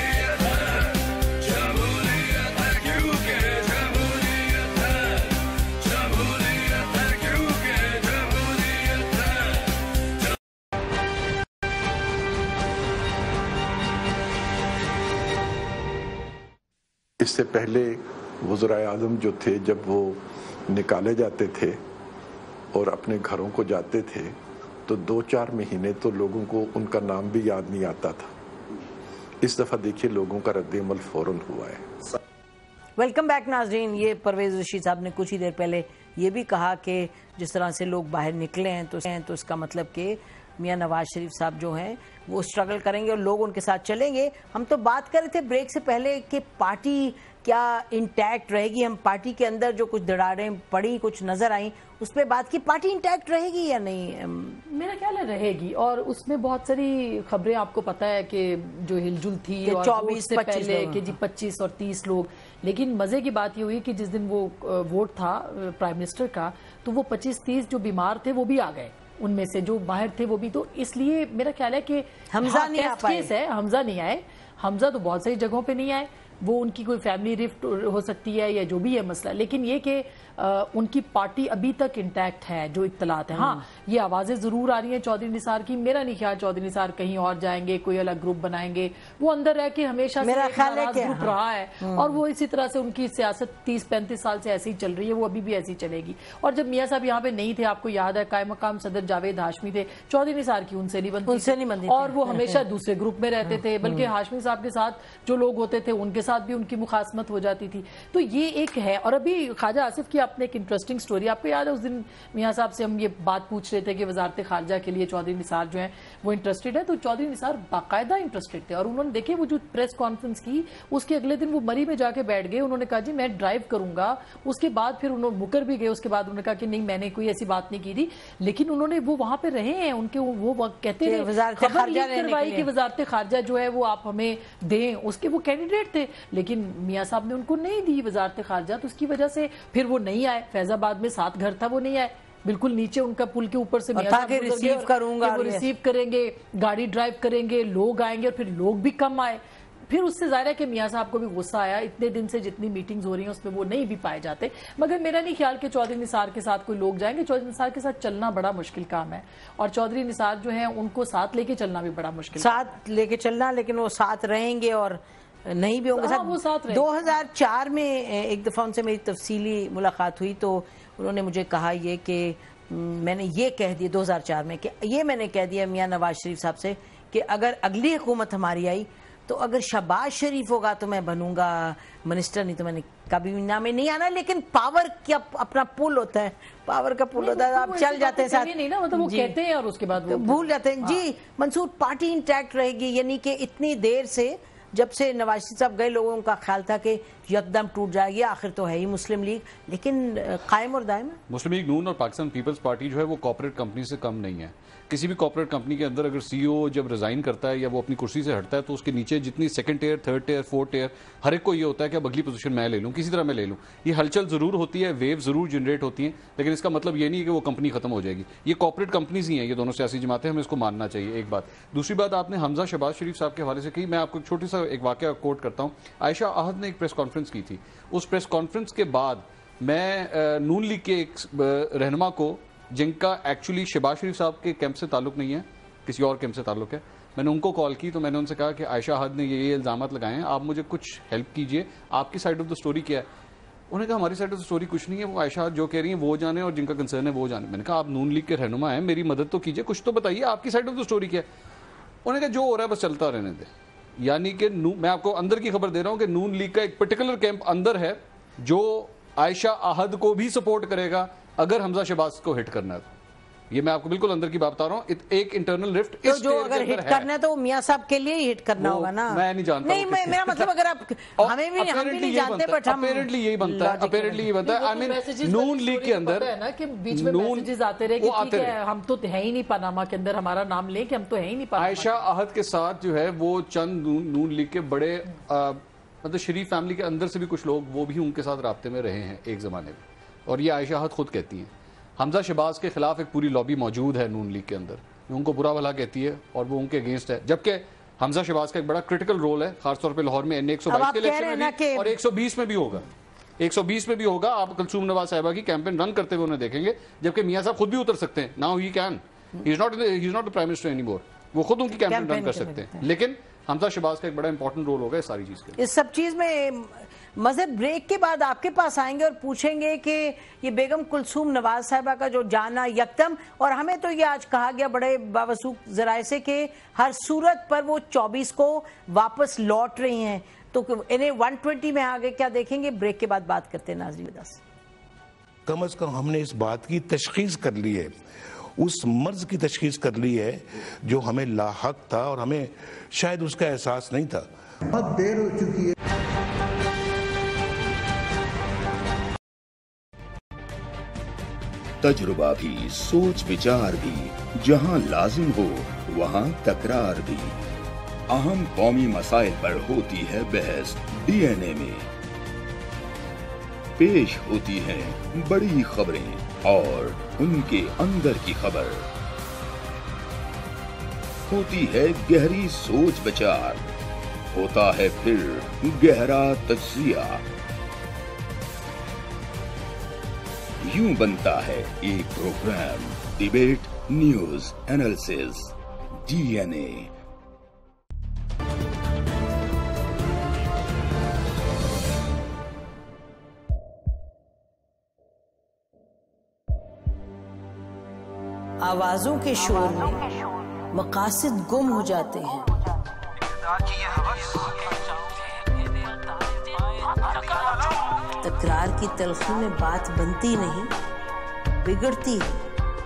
اس سے پہلے وزرائے اعظم جو تھے جب وہ نکالے جاتے تھے اور اپنے گھروں کو جاتے تھے تو دو چار مہینے تو لوگوں کو ان کا نام بھی یاد نہیں آتا تھا۔ اس دفعہ دیکھیے لوگوں کا رد عمل فوراً ہوا ہے۔ ویلکم بیک ناظرین، یہ پرویز رشید صاحب نے کچھ ہی دیر پہلے یہ بھی کہا کہ جس طرح سے لوگ باہر نکلے ہیں تو اس کا مطلب کہ میاں نواز شریف صاحب جو ہیں وہ اسٹرگل کریں گے اور لوگ ان کے ساتھ چلیں گے۔ ہم تو بات کر رہے تھے بریک سے پہلے کہ پارٹی کیا انٹیکٹ رہے گی، ہم پارٹی کے اندر جو کچھ دراڑیں پڑی کچھ نظر آئیں اس پہ بات کی، پارٹی انٹیکٹ رہے گی یا نہیں؟ میرا خیال ہے رہے گی، اور اس میں بہت ساری خبریں آپ کو پتا ہے کہ جو ہل جل تھی چوبیس سے پہلے کہ جی پچیس اور تیس لوگ، لیکن مزے کی بات یہ ہوئی کہ جس دن وہ ووٹ تھا پرائم منسٹر کا تو وہ پچیس تیس جو بیمار تھے وہ بھی آ گئے، ان میں سے جو باہر تھے وہ بھی، تو اس لیے میرا خیال ہے کہ حمزہ نہیں آ پائے، حمزہ نہیں آئے، حمزہ تو بہت ساری جگہوں پہ نہیں آئے، وہ ان کی کوئی فیملی رفٹ ہو سکتی ہے یا جو بھی ہے مسئلہ، لیکن یہ کہ ان کی پارٹی ابھی تک انٹیکٹ ہے جو اطلاعات ہیں۔ ہاں یہ آوازیں ضرور آ رہی ہیں چودھری نثار کی، میرا نہیں خیال چودھری نثار کہیں اور جائیں گے، کوئی الگ گروپ بنائیں گے، وہ اندر رہ کے ہمیشہ سے ایک ناراض گروپ رہا ہے اور وہ اسی طرح سے ان کی سیاست تیس پینتیس سال سے ایسی ہی چل رہی ہے، وہ ابھی بھی ایسی چلے گی۔ اور جب میاں صاحب یہاں پہ نہیں تھے، آپ کو یاد ہے قائم مقام صدر جاوید ہاشمی تھے، چودھری نثار کی ان سے نہیں بنتی اور وہ ہمیشہ دوسرے گروپ میں رہتے تھے، بلکہ ہاشمی صاحب کے ساتھ جو لوگ ہوتے تھے ان کے ساتھ بھی ان کی مخاصمت ہو جاتی تھی. تو یہ ایک ہے. اور ابھی خواجہ آصف کی آپ نے ایک انٹرسٹنگ سٹوری, آپ کو یاد ہے اس دن میاں صاحب سے ہم یہ بات پوچھ رہے تھے کہ وزارت خارجہ کے لیے چودھری نثار جو ہیں وہ انٹرسٹڈ ہے, تو چودھری نثار باقاعدہ انٹرسٹڈ تھے اور انہوں نے دیکھے وہ جو پریس کانفرنس کی اس کے اگلے دن وہ مری میں جا کے بیٹھ گئے. انہوں نے کہا جی میں ڈرائیو کروں گا. اس کے بعد پھر انہوں مکر بھی گئے. اس کے بعد انہوں نے کہا کہ نہیں میں نے کوئی ایسی بات نہیں کی تھی, لیکن انہوں نے وہ وہاں پہ رہے ہیں. ان کے وہ کہتے ہیں خبر لیک کروائی کہ وزارت خارجہ جو ہے وہ آپ ہمیں دیں, اس کے وہ کینڈیڈیٹ تھے, لیکن میاں صاحب نے ان کو نہیں دی وزارت خارجہ. تو اس کی وجہ سے پھر وہ نہیں آئے. فیض آباد میں سات گھر تھا, وہ نہیں آئے. بالکل نیچے ان کا پل کے اوپر سے میاں صاحب ریسیو کروں گا, وہ ریسیو کریں گے, گاڑی ڈرائیو کریں گے, لوگ آئیں گے, اور پھر لوگ بھی کم آئے. پھر اس سے ظاہر ہے کہ میاں صاحب کو بھی غصہ آیا. اتنے دن سے جتنی میٹنگز ہو رہی ہیں اس میں وہ نہیں بھی پائے جاتے. مگر میرا نہیں خیال کہ چودھری نثار کے ساتھ کوئی لوگ جائیں گے. چودھری نثار کے ساتھ چلنا بڑا مشکل کام ہے, اور چودھری نثار جو ہیں ان کو ساتھ لے کے چلنا بھی بڑا مشکل, ساتھ لے کے چلنا, لیکن وہ ساتھ رہیں گے اور نہیں بھی ہوں گے. دو ہزار چار میں ایک دفعہ ان سے میری تفصیلی ملاقات ہوئی تو انہوں نے مجھے کہا یہ کہ میں نے یہ کہہ دیا دو ہزار چار میں کہ یہ میں نے کہہ دیا میاں نواز شریف صاحب سے کہ اگر اگلی حکومت ہماری آئی تو اگر شہباز شریف ہوگا تو میں بنوں گا منسٹر, نہیں تو میں نے کبھی نام میں نہیں آنا. لیکن پاور کیا اپنا پول ہوتا ہے, پاور کا پول ہوتا ہے, آپ چل جاتے ہیں ساتھ, نہیں نا, مطلب وہ کہتے ہیں اور اس کے بعد بھول جاتے ہیں. جی منصور, پارٹی انٹیکٹ رہے گی, یعنی کہ اتنی دیر سے جب سے نواز شریف صاحب گئے لوگوں کا خیال تھا کہ یکدم ٹوٹ جائے گی, آخر تو ہے ہی مسلم لیگ, لیکن قائم اور دائم ہے. مسلم لیگ نون اور پاکستان پیپلز پارٹی جو ہے وہ کارپوریٹ کمپنی سے کم نہیں ہے. کسی بھی کارپوریٹ کمپنی کے اندر اگر سی او جب ریزائن کرتا ہے یا وہ اپنی کرسی سے ہٹتا ہے تو اس کے نیچے جتنی second tier, third tier, fourth tier, ہر ایک کو یہ ہوتا ہے کہ اب اگلی پوزیشن میں لے لوں, کسی طرح میں لے لوں. یہ ہلچل ضرور ہوتی ہے, ویو ضرور جنریٹ ہوتی ہیں, لیکن اس کا مطلب یہ نہیں ہے کہ وہ کمپنی ختم ہو جائے گی. یہ کارپوریٹ کمپنیز ہی ہیں یہ دونوں سیاسی جماعتیں, ہمیں اس کو ماننا چاہیے. ایک بات. دوسری بات آپ نے حمزہ شہباز شریف صاحب کے حوالے سے کی, میں آپ کو چھوٹی سا ایک واقعہ کوٹ کرتا ہوں. عائشہ احد نے ایک پریس کانفرنس کی تھی. اس پریس کانفرنس کے بعد میں نون لیگ کے ایک رہنما کو, جن کا ایکچولی شہباز شریف صاحب کے کیمپ سے تعلق نہیں ہے, کسی اور کیمپ سے تعلق ہے, میں نے ان کو کال کی تو میں نے ان سے کہا کہ عائشہ احد نے یہ الزامات لگائے ہیں, آپ مجھے کچھ ہیلپ کیجئے, آپ کی سائڈ آف دا سٹوری کیا ہے. انہوں نے کہا ہماری سائڈ آف دا سٹوری کچھ نہیں ہے, وہ عائشہ احد جو کہہ رہی ہیں وہ جانے اور جن کا کنسرن ہے وہ جانے. میں نے کہا آپ نون لیگ کے رہنما ہیں, میری مدد تو کیجئے, کچھ تو بتائیے آپ کی سائڈ آف دا سٹوری کیا ہے. انہوں نے کہا جو ہو رہا ہے بس چلتا رہنے دیں. یعنی کہ میں آپ کو اندر کی خبر دے رہا ہوں کہ نون لیگ کا ایک پرٹیکولر کیمپ اندر ہے جو عائشہ احد کو بھی سپورٹ کرے گا اگر حمزہ شہباز کو ہٹ کرنا ہے. یہ میں آپ کو بالکل اندر کی بات بتا رہا ہوں, ایک انٹرنل رفٹ تو جو اگر ہٹ کرنا ہے تو وہ میاں صاحب کے لیے ہی ہٹ کرنا ہوگا نا. میں نہیں جانتا, نہیں میرا مطلب اگر آپ ہمیں بھی ہم بھی نہیں جانتے, بٹ ہم اپیرنٹلی یہی بنتا ہے, اپیرنٹلی یہی بنتا ہے. آئی مین نون لیگ کے اندر کہ بیچ میں میسیجز آتے رہے کہ ٹھیک ہے ہم تو ہے ہی نہیں پاناما کے اندر, ہمارا نام لیں کہ ہم تو ہے ہی نہیں پاناما. عائشہ احد کے ساتھ جو ہے وہ چند نون لیگ کے بڑے مطلب شریف فیملی کے اندر سے بھی کچھ لوگ وہ بھی ان کے ساتھ رابطے میں رہے ہیں ایک زمانے میں, اور یہ عائشہ احد خود کہتی ہیں. حمزہ شہباز کے خلاف ایک پوری لابی موجود ہے نون لیگ کے اندر, ان کو برا بھلا کہتی ہے اور وہ ان کے اگینسٹ ہے, جبکہ حمزہ شہباز کا ایک بڑا کرٹیکل رول ہے خاص طور پہ لاہور میں این ایک سو بائیس کے الیکشن میں بھی, اور ایک سو بیس میں بھی ہوگا, ایک سو بیس میں بھی ہوگا. آپ کلثوم نواز صاحبہ کی کیمپین رن کرتے ہوئے انہیں دیکھیں گے, جبکہ میاں صاحب خود بھی اتر سکتے ہیں. Now he can, he is not he is not the prime minister anymore, وہ خود ان کی کیمپین رن کر سکتے ہیں. لیکن حمزہ شہباز کا ایک بڑا امپورٹنٹ رول ہوگا اس ساری چیز کے. اس سب چیز میں مذہب بریک کے بعد آپ کے پاس آئیں گے اور پوچھیں گے کہ یہ بیگم کلثوم نواز صاحبہ کا جو جانا یکدم, اور ہمیں تو یہ آج کہا گیا بڑے باوثوق ذرائع سے کہ ہر صورت پر وہ چوبیس کو واپس لوٹ رہی ہیں, تو انہیں ون ٹوینٹی میں آگے کیا دیکھیں گے؟ بریک کے بعد بات کرتے ہیں. ناظرین دس کم از کم ہم نے اس بات کی تشخیص کر لی ہے, اس مرض کی تشخیص کر لی ہے جو ہمیں لاحق تھا اور ہمیں شاید اس کا احساس نہیں تھا. بہت دیر ہو چکی ہے. تجربہ بھی, سوچ وچار بھی, جہاں لازم ہو وہاں تکرار بھی. اہم قومی مسائل پر ہوتی ہے بحث ڈی این اے میں. پیش ہوتی ہیں بڑی خبریں اور ان کے اندر کی خبر. ہوتی ہے گہری سوچ بچار, ہوتا ہے پھر گہرا تجزیہ. یوں بنتا ہے ایک program debate news analysis D N اے. آوازوں کے شور میں مقاصد گم ہو جاتے ہیں. تکرار کی تلخی میں بات بنتی نہیں بگڑتی ہے،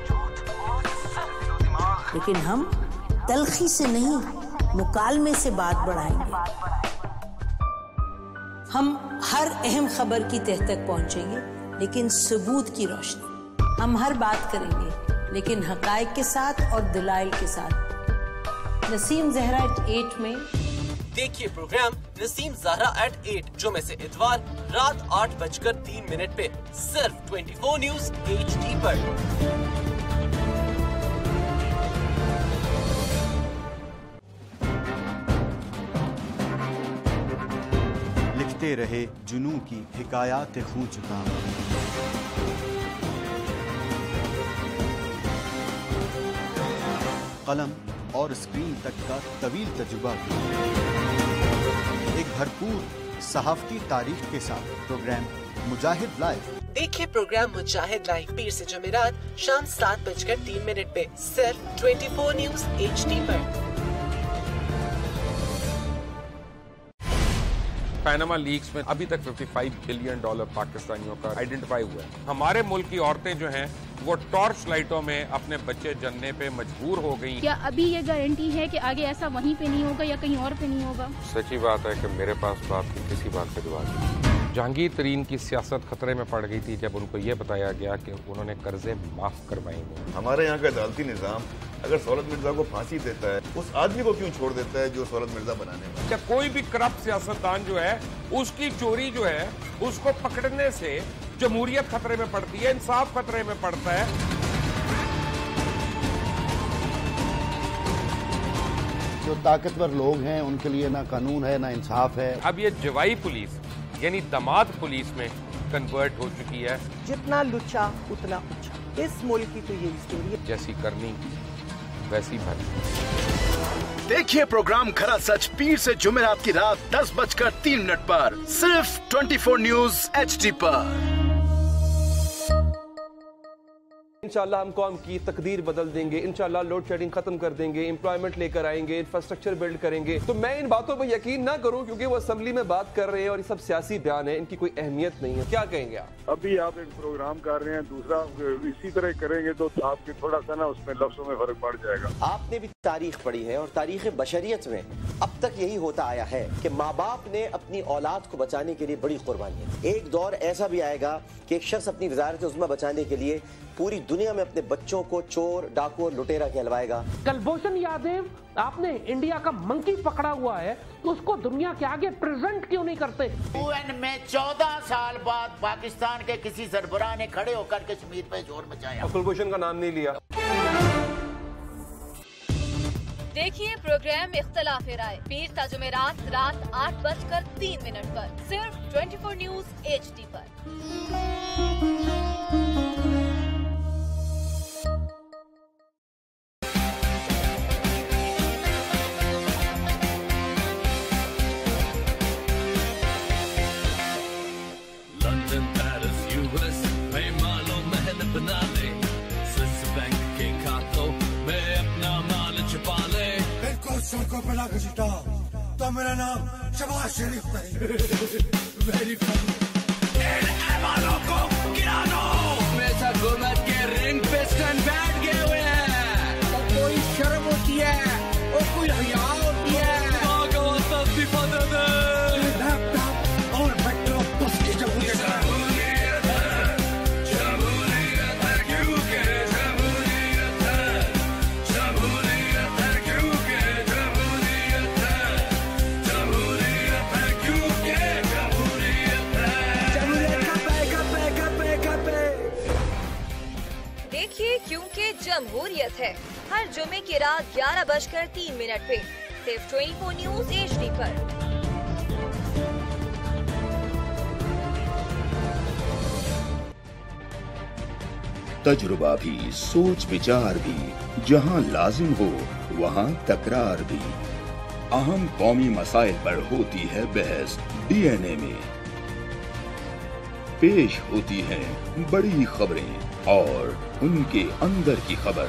لیکن ہم تلخی سے نہیں مکالمے سے بات بڑھائیں گے. ہم ہر اہم خبر کی تہ تک پہنچیں گے لیکن ثبوت کی روشنی. ہم ہر بات کریں گے لیکن حقائق کے ساتھ اور دلائل کے ساتھ. نسیم زہرا ایٹ ایٹ میں دیکھیے program Naseem Zahra at eight جمعے سے اتوار رات آٹھ بج کر تین منٹ پہ صرف twenty four news H D پر. لکھتے رہے جنوں کی حکایات خوں چکا، قلم اور اسکرین تک کا طویل تجربہ بھی. ایک بھرپور صحافتی تاریخ کے ساتھ پروگرام مجاہد لائیو. دیکھیے پروگرام مجاہد لائیو پیر سے جمعرات شام سات بج کر تین منٹ پہ صرف twenty four news H D پر. پیناما لیکس میں ابھی تک پچپن بلین ڈالر پاکستانیوں کا آئیڈینٹیفائی ہوا ہے. ہمارے ملک کی عورتیں جو ہیں وہ ٹارچ لائٹوں میں اپنے بچے جننے پہ مجبور ہو گئی. کیا ابھی یہ گارنٹی ہے کہ آگے ایسا وہیں پہ نہیں ہوگا یا کہیں اور پہ نہیں ہوگا؟ سچی بات ہے کہ میرے پاس باپ کی کسی بات کا جواب نہیں. جہانگیر ترین کی سیاست خطرے میں پڑ گئی تھی جب ان کو یہ بتایا گیا کہ انہوں نے قرضے معاف کروائیں گے. ہمارے یہاں کا عدالتی نظام اگر سہولت مرزا کو پھانسی دیتا ہے اس آدمی کو کیوں چھوڑ دیتا ہے جو سہولت مرزا بنانے میں؟ کیا کوئی بھی کرپٹ سیاستدان جو ہے اس کی چوری جو ہے اس کو پکڑنے سے جمہوریت خطرے میں پڑتی ہے، انصاف خطرے میں پڑتا ہے؟ جو طاقتور لوگ ہیں ان کے لیے نہ قانون ہے نہ انصاف ہے. اب یہ جوائی پولیس یعنی دماد پولیس میں کنورٹ ہو چکی ہے. جتنا لچا اتنا اچھا. اس ملک کی تو یہ اسٹوری ہے. جیسی کرنی ویسی بھرنی. دیکھیے پروگرام کھرا سچ پیر سے جمعرات کی رات دس بج کر تین منٹ پر صرف twenty four news H D پر. انشاءاللہ ہم قوم کی تقدیر بدل دیں گے، انشاءاللہ لوڈ شیڈنگ ختم کر دیں گے، امپلائمنٹ لے کر آئیں گے، انفراسٹرکچر بلڈ کریں گے. تو میں ان باتوں پہ یقین نہ کروں کیونکہ وہ اسمبلی میں بات کر رہے ہیں اور یہ سب سیاسی بیان ہے، ان کی کوئی اہمیت نہیں ہے. کیا کہیں گے آپ؟ ابھی آپ ایک پروگرام کر رہے ہیں، دوسرا اسی طرح کریں گے تو آپ کے تھوڑا سا نا اس میں لفظوں میں فرق پڑ جائے گا. آپ نے بھی تاریخ پڑھی ہے اور تاریخ بشریت میں اب تک یہی ہوتا آیا ہے کہ ماں باپ نے اپنی اولاد کو بچانے کے لیے بڑی قربانیاں. ایک دور ایسا بھی آئے گا کہ ایک شخص اپنی وزارت عظمیٰ بچانے کے لیے پوری دنیا میں اپنے بچوں کو چور ڈاکو اور لٹیرا کہلوائے گا. کلبھوشن یادو آپ نے انڈیا کا منکی پکڑا ہوا ہے تو اس کو دنیا کے آگے پریزنٹ کیوں نہیں کرتے؟ یو این میں چودہ سال بعد پاکستان کے کسی سربراہ نے کھڑے ہو کر کشمیر میں شور مچایا. کلبھوشن کا نام نہیں لیا. دیکھیے پروگرام اختلاف رائے پیر تا جمعرات رات آٹھ بج کر تین منٹ پر صرف twenty four news H D پر. لندن پیرس یو ایس میں مالوں محل بنا لے، سوئس بینک کے کھاتوں میں اپنا مال چھپا لے. سڑکوں پہ لا گھسیٹا تو میرا نام شباز شریف ویری فنی. والوں کو گرا دو. ہمیشہ حکومت کے رنگ پہ اسٹینڈ بیٹھ گئے ہوئے ہیں. اور کوئی شرم ہوتی ہے اور کوئی حیا ہوتی ہے. کا واسطہ استعفا دے دے. لیپ ٹاپ اور میٹرو بس کی جمہوریت ہے. جمہوریت ہے کیونکہ جمہوریت ہے. جمہوریت ہے کیونکہ جمہوریت ہے. جمہوریت ہے کیونکہ جمہوریت ہے. جمہوریت کا پے کا پے کا پے کا پے. دیکھیے کیونکہ جمہوریت ہے ہر جمعے کی رات گیارہ بج کر تین منٹ پہ صرف twenty four news H D پر. تجربہ بھی، سوچ بچار بھی، جہاں لازم ہو وہاں تکرار بھی. اہم قومی مسائل پر ہوتی ہے بحث ڈی این اے میں. پیش ہوتی ہیں بڑی خبریں اور ان کے اندر کی خبر.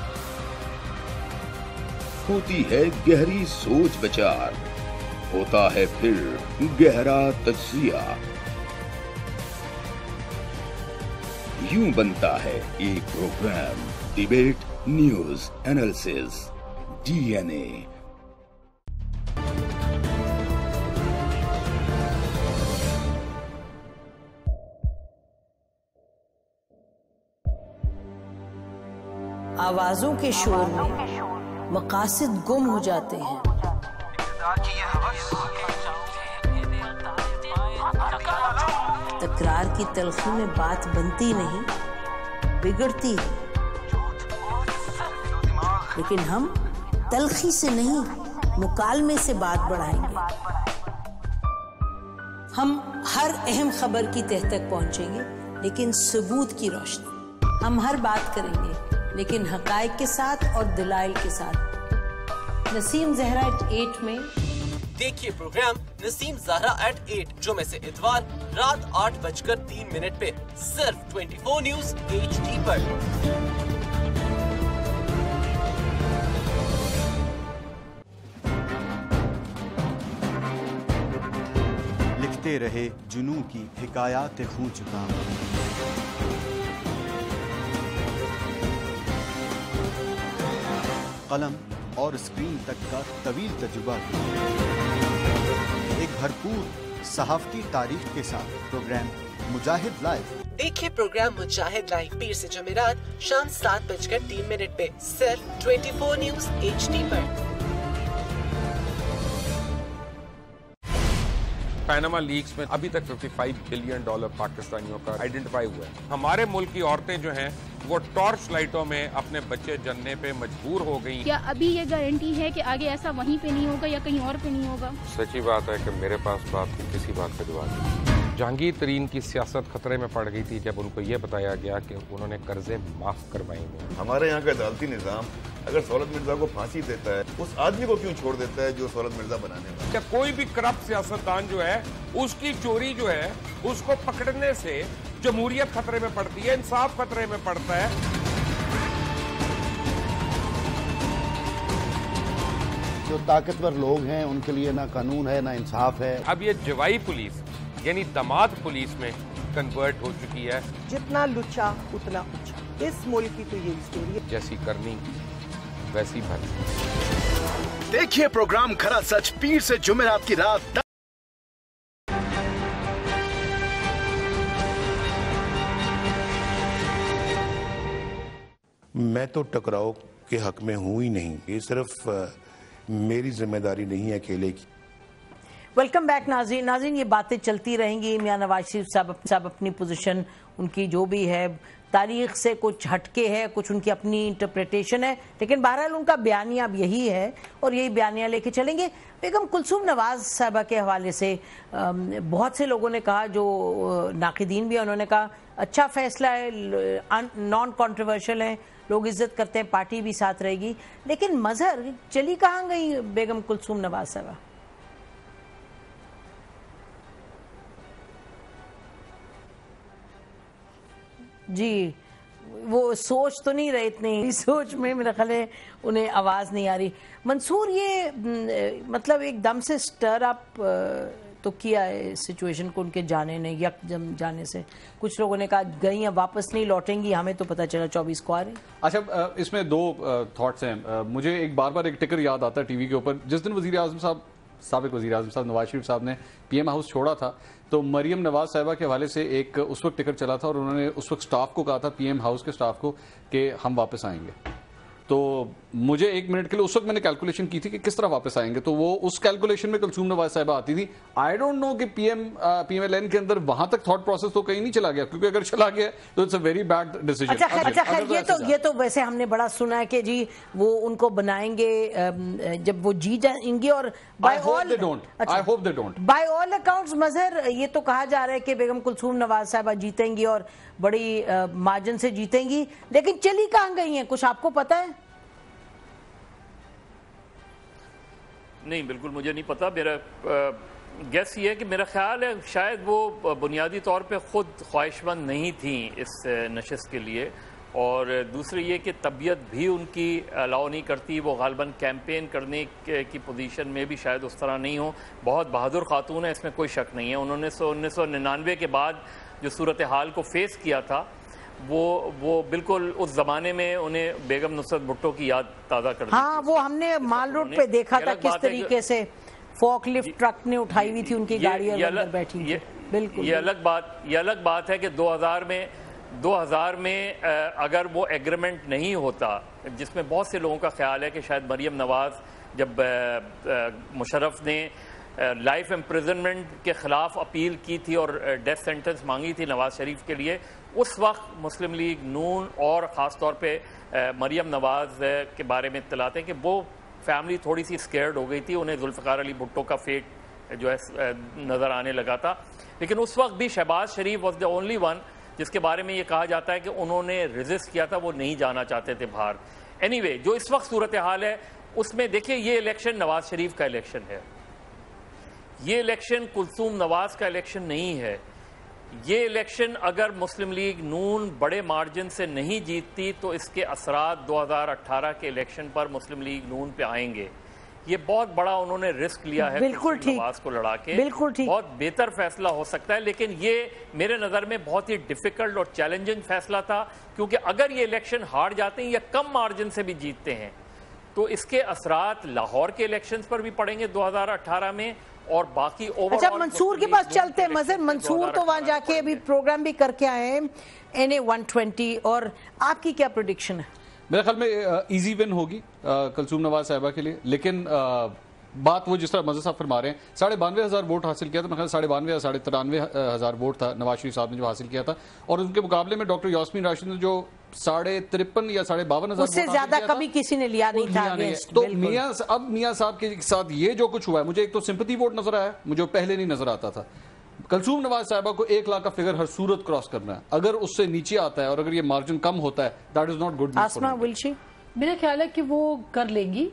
ہوتی ہے گہری سوچ بچار، ہوتا ہے پھر گہرا تجزیہ. यूं बनता है एक program. Debate, news, analysis, DNA. आवाजों के शोर में मकासद गुम हो जाते हैं। तकरार की तलखी में बात बनती नहीं, बिगड़ती है। लेकिन हम तलखी से नहीं, मुकालमे से बात बढ़ाएंगे। हम हर अहम खबर की तह तक पहुंचेंगे, लेकिन सबूत की रोशनी। हम हर बात करेंगे, लेकिन हकायक के साथ और दलाइल के साथ। नसीम जहरा एट एट में देखिए program Naseem Zahra eight eight जुमे से इतवार रात आठ बजकर तीन मिनट पे सिर्फ चौबीस न्यूज एच डी पर। लिखते रहे जुनून की हिकायात खूं चुका। कलम और स्क्रीन तक का तवील तजुर्बा, एक भरपूर सहाफती तारीख के साथ प्रोग्राम मुजाहिद लाइव। देखिए प्रोग्राम मुजाहिद लाइव पीर से जुमेरात शाम सात बजकर तीन मिनट पे सिर्फ चौबीस न्यूज एच डी पर। पैनामा लीक्स में अभी तक पचपन बिलियन डॉलर पाकिस्तानियों का आइडेंटिफाई हुआ है। हमारे मुल्क की औरतें जो हैं वो टॉर्च लाइटों में अपने बच्चे जनने पे मजबूर हो गई। क्या अभी ये गारंटी है कि आगे ऐसा वहीं पे नहीं होगा या कहीं और पे नहीं होगा? सच्ची बात है कि मेरे पास बात की किसी बात का जवाब नहीं। जहांगीर तरीन की सियासत खतरे में पड़ गई थी जब उनको ये बताया गया कि उन्होंने कर्जे माफ करवाएंगे। हमारे यहाँ का अदालती निज़ाम अगर सौलत मिर्जा को फांसी देता है, उस आदमी को क्यों छोड़ देता है जो सौलत मिर्जा बनाने वाला? क्या कोई भी करप्ट सियासतदान जो है उसकी चोरी जो है उसको पकड़ने से जमहूरियत खतरे में पड़ती है, इंसाफ खतरे में पड़ता है। जो ताकतवर लोग हैं उनके लिए ना कानून है ना इंसाफ है। अब ये जवाई पुलिस यानी दामाद पुलिस में कन्वर्ट हो चुकी है। जितना लुच्चा उतना ऊंचा, इस मुल्क की तो यही स्टोरी है। जैसी करनी वैसी भरनी। देखिए प्रोग्राम खरा सच पीर से जुमेरात की रात। मैं तो टकराव के हक में हूं ही नहीं, ये सिर्फ मेरी जिम्मेदारी नहीं है अकेले की। वेलकम बैक नाज़रीन। नाज़रीन ये बातें चलती रहेंगी। मियां नवाज शरीफ साहब साहब अपनी पोजीशन उनकी जो भी है तारीख से कुछ हटके है, कुछ उनकी अपनी इंटरप्रिटेशन है, लेकिन बहरहाल उनका बयानिया अब यही है और यही बयानिया लेके चलेंगे। बेगम कुलसूम नवाज साहबा के हवाले से बहुत से लोगों ने कहा, जो नाक़िदीन भी है उन्होंने कहा अच्छा फैसला है, नॉन कॉन्ट्रोवर्शियल है, लोग इज्जत करते हैं, पार्टी भी साथ रहेगी। लेकिन मजहर चली कहाँ गई बेगम कुलसूम नवाज साहबा? जी वो सोच तो नहीं रहे, इतनी सोच में मेरा ख्याल है उन्हें आवाज़ नहीं आ रही। मंसूर ये मतलब एकदम से स्टर अप तो किया है सिचुएशन को उनके जाने ने, यकदम जाने से। कुछ लोगों ने कहा गई हैं वापस नहीं लौटेंगी, हमें तो पता चला चौबीस को आ रही। अच्छा इसमें दो थॉट्स हैं। मुझे एक बार बार एक टिकर याद आता है टीवी के ऊपर, जिस दिन वज़ीर आज़म साहब साबिक वज़ीर आज़म साहब नवाज शरीफ साहब ने पीएम हाउस छोड़ा था तो मरियम नवाज साहिबा के हवाले से एक उस वक्त टिकर चला था और उन्होंने उस वक्त स्टाफ को कहा था, पीएम हाउस के स्टाफ को, कि हम वापस आएंगे। तो मुझे एक मिनट के लिए उस वक्त मैंने कैलकुलेशन की थी कि किस तरह वापस आएंगे, तो वो उस कैलकुलेशन में कुलसूम नवाज साहिबा आती थी। आई डोंट नो कि पीएम पीएमएल एन के अंदर वहां तक थॉट प्रोसेस तो कहीं नहीं चला गया, क्योंकि अगर चला गया तो it's a very bad decision. अच्छा खैर अच्छा खैर ये तो ये तो वैसे हमने बड़ा सुना है कि जी वो उनको बनाएंगे जब वो जी जाएंगे, और by all I hope they don't by all accounts Mazhar ये तो कहा जा रहा है कि बेगम कुलसूम नवाज साहिबा जीतेंगी और बड़ी मार्जिन से जीतेंगी, लेकिन चली कहाँ गई हैं, कुछ आपको पता है? नहीं, बिल्कुल मुझे नहीं पता। मेरा गैस ये है कि मेरा ख्याल है शायद वो बुनियादी तौर पे ख़ुद ख्वाहिशमंद नहीं थी इस नशिस्त के लिए, और दूसरी ये कि तबीयत भी उनकी अलाउ नहीं करती। वो गालबन कैंपेन करने की पोजीशन में भी शायद उस तरह नहीं हो। बहुत बहादुर खातून है, इसमें कोई शक नहीं है। उन्होंने सौ उन्नीस सौ निन्यानवे के बाद जो सूरत हाल को फेस किया था وہ وہ بالکل اس زمانے میں انہیں بیگم نصرت بھٹو کی یاد تازہ کر دی. ہاں وہ ہم نے مال روڈ پہ دیکھا تھا کس طریقے سے فوک لفٹ ٹرک نے اٹھائی ہوئی تھی ان کی گاڑی اور اندر بیٹھی تھی. بالکل یہ الگ بات یہ الگ بات ہے کہ دو ہزار میں دو ہزار میں اگر وہ ایگریمنٹ نہیں ہوتا جس میں بہت سے لوگوں کا خیال ہے کہ شاید مریم نواز جب مشرف نے لائف امپریزنمنٹ کے خلاف اپیل کی تھی اور ڈیتھ سینٹنس مانگی تھی نواز شریف کے لیے, اس وقت مسلم لیگ نون اور خاص طور پہ مریم نواز کے بارے میں اطلاعات ہیں کہ وہ فیملی تھوڑی سی اسکیئرڈ ہو گئی تھی, انہیں ذوالفقار علی بھٹو کا فیٹ جو ہے نظر آنے لگا تھا. لیکن اس وقت بھی Shahbaz Sharif was the only one جس کے بارے میں یہ کہا جاتا ہے کہ انہوں نے ریزسٹ کیا تھا, وہ نہیں جانا چاہتے تھے باہر. اینی وے جو اس وقت صورتحال ہے اس میں دیکھیں یہ الیکشن نواز شریف کا الیکشن ہے, یہ الیکشن کلثوم نواز کا الیکشن نہیں ہے. یہ الیکشن اگر مسلم لیگ نون بڑے مارجن سے نہیں جیتتی تو اس کے اثرات دو ہزار اٹھارہ کے الیکشن پر مسلم لیگ نون پہ آئیں گے. یہ بہت بڑا انہوں نے رسک لیا ہے کلثوم نواز کو لڑا کے, بہت بہتر فیصلہ ہو سکتا ہے, لیکن یہ میرے نظر میں بہت ہی ڈیفیکلٹ اور چیلنجنگ فیصلہ تھا, کیونکہ اگر یہ الیکشن ہار جاتے ہیں یا کم مارجن سے بھی جیتتے ہیں تو اس کے اثرات لاہور کے الیکشنز پر بھی پڑیں گے دو ہزار اٹھارہ میں, اور باقی اوور. اچھا منصور کے پاس چلتے ہیں, مزر منصور تو وہاں جا کے ابھی پروگرام بھی کر کے آئے ہیں این اے ون ٹوینٹی, اور آپ کی کیا پریڈکشن ہے؟ میرے خیال میں ایزی ون ہوگی کلثوم نواز صاحبہ کے لیے, لیکن بات وہ جس طرح مزر صاحب فرما رہے ہیں ساڑھے بانوے ہزار ووٹ حاصل کیا تھا, میرے خیال ساڑھے بانوے یا ساڑھے ترانوے ہزار ووٹ تھا نواز شریف صاحب نے جو حاصل کیا تھا, اور ان کے مقابلے میں ڈاکٹر یاسمین راشد نے جو ساڑھے ترپن یا ساڑھے باون ہزار اس سے زیادہ کبھی کسی نے لیا نہیں تھا. تو میاں اب میاں صاحب کے ساتھ یہ جو کچھ ہوا ہے, مجھے ایک تو سمپتی ووٹ نظر آیا مجھے پہلے نہیں نظر آتا تھا. کلثوم نواز صاحبہ کو ایک لاکھ کا فگر ہر صورت کراس کرنا ہے, اگر اس سے نیچے آتا ہے اور اگر یہ مارجن کم ہوتا ہے that is not good. Asma ولشی میرا خیال ہے کہ وہ کر لیں گی,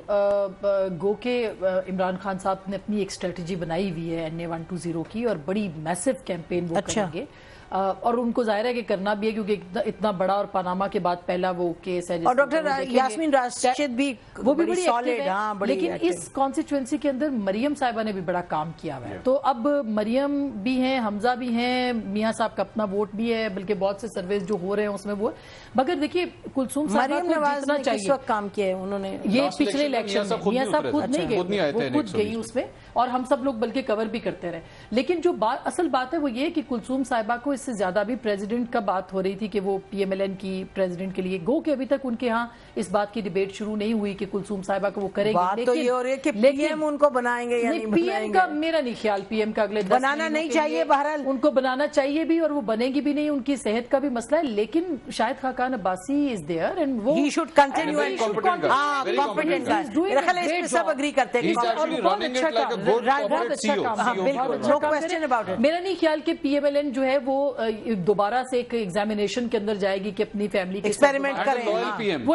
گو کہ عمران خان صاحب نے اپنی ایک اسٹریٹجی بنائی ہوئی ہے N A one two zero کی, اور بڑی میسو کیمپین وہ کریں گے, اور ان کو ظاہر ہے کہ کرنا بھی ہے کیونکہ اتنا بڑا اور پاناما کے بعد پہلا وہ کیس ہے. اور ڈاکٹر یاسمین راشد بھی وہ بھی بڑی سالڈ, لیکن اس کانسٹیچوئنسی کے اندر مریم صاحبہ نے بھی بڑا کام کیا ہوا ہے. تو اب مریم بھی ہیں, حمزہ بھی ہیں, میاں صاحب کا اپنا ووٹ بھی ہے, بلکہ بہت سے سرویز جو ہو رہے ہیں اس میں وہ, مگر دیکھیے کلثوم صاحبہ کو جتنا چاہیے وقت کام کیا ہے انہوں نے, یہ پچھلے الیکشن میں میاں صاحب خود نہیں گئے, وہ خود گئی اس میں, اور ہم سب لوگ بلکہ کور بھی کرتے رہے. لیکن جو بات اصل بات ہے وہ یہ کہ کلثوم صاحبہ کو اس سے زیادہ بھی پریزیڈنٹ کا بات ہو رہی تھی کہ وہ پی ایم ایل این کی پریزیڈنٹ کے لیے, گو کہ ابھی تک ان کے ہاں اس بات کی ڈیبیٹ شروع نہیں ہوئی کہ کلثوم صاحبہ کو وہ کرے گی. بات تو یہ ہو رہی ہے کہ پی ایم ان کو بنائیں گے یا نہیں پی ایم کا میرا نہیں خیال, پی ایم کا اگلے بنانا نہیں چاہیے, بہرحال ان کو بنانا چاہیے بھی, اور وہ بنے گی بھی نہیں, ان کی صحت کا بھی مسئلہ ہے. لیکن Shahid Khaqan Abbasi is there and وہ ہی شوڈ کنٹینیو اینڈ کمپیٹنٹ ہے. میرا خیال ہے اس پہ سب اگری کرتے ہیں. میرا نہیں خیال کہ پی ایم ایل این جو ہے وہ دوبارہ سے ایک ایگزامینیشن کے اندر جائے گی کہ اپنی فیملی کے ایکسپیریمنٹ کریں, وہ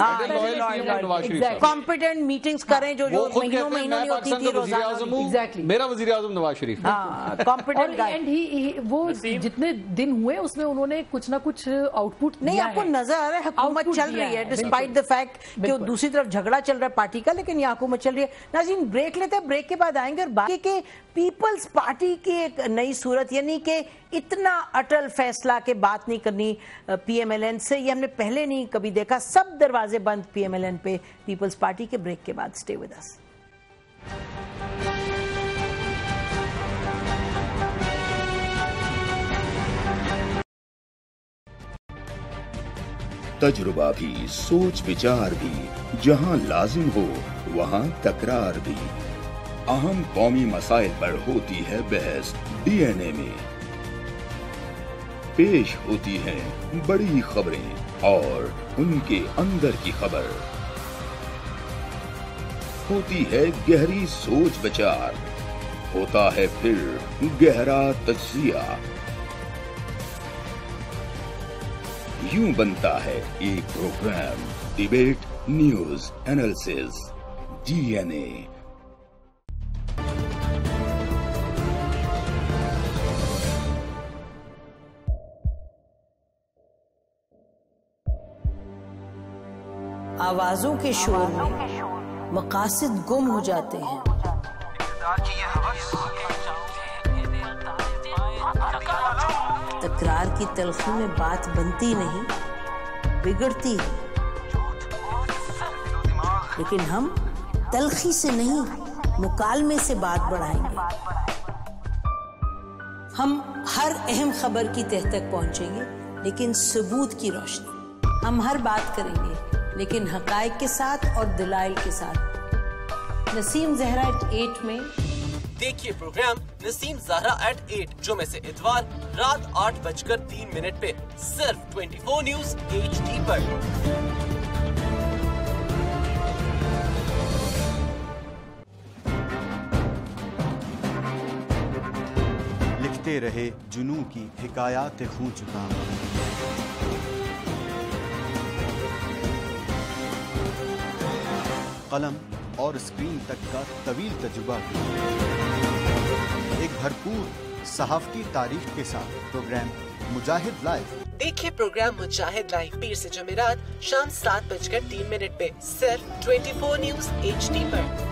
کمپیٹنٹ میٹنگز کریں جو جو مہینوں مہینوں نہیں ہوتی تھی روزانہ. میرا وزیر اعظم نواز شریف کمپیٹنٹ گائے, وہ جتنے دن ہوئے اس میں انہوں نے کچھ نہ کچھ آؤٹ پٹ نہیں. آپ کو نظر آ رہا ہے حکومت چل رہی ہے ڈسپائٹ دا فیکٹ کہ دوسری طرف جھگڑا چل رہا ہے پارٹی کا, لیکن یہ حکومت چل رہی ہے. ناظرین بریک لیتے ہیں, بریک کے بعد آئیں گے اور باقی کہ پیپلز پارٹی کی ایک نئی صورت, یعنی کہ اتنا اٹل فیصلہ کہ بات نہیں کرنی پی ایم ایل این سے, یہ ہم نے پہلے نہیں کبھی دیکھا. سب دروازے بند پی ایم ایل این پہ پیپلز پارٹی کے. بریک کے بعد اسٹے ود اس. تجربہ بھی, سوچ وچار بھی, جہاں لازم ہو وہاں تکرار بھی. اہم قومی مسائل پر ہوتی ہے بحث ڈی این اے میں. پیش ہوتی ہیں بڑی خبریں اور ان کے اندر کی خبر. ہوتی ہے گہری سوچ بچار, ہوتا ہے پھر گہرا تجزیہ. یوں بنتا ہے ایک program debate news analysis D N اے. آوازوں کے شور میں مقاصد گم ہو جاتے ہیں. تکرار کی تلخی میں بات بنتی نہیں، بگڑتی ہے، لیکن ہم تلخی سے نہیں مکالمے سے بات بڑھائیں گے۔ ہم ہر اہم خبر کی تہ تک پہنچیں گے لیکن ثبوت کی روشنی، ہم ہر بات کریں گے لیکن حقائق کے ساتھ اور دلائل کے ساتھ۔ نسیم زہرا ایٹ ایٹ میں دیکھیے program Naseem Zahra at eight جمعے سے اتوار رات آٹھ بج کر تین منٹ پہ صرف twenty four news H D پر۔ لکھتے رہے جنوں کی حکایات خوں چکا، قلم اور اسکرین تک کا طویل تجربہ کیا، ایک بھرپور صحافتی تاریخ کے ساتھ پروگرام مجاہد لائیو۔ دیکھیے پروگرام مجاہد لائیو پیر سے جمعرات شام سات بج کر تین منٹ پہ صرف twenty four news H D پر۔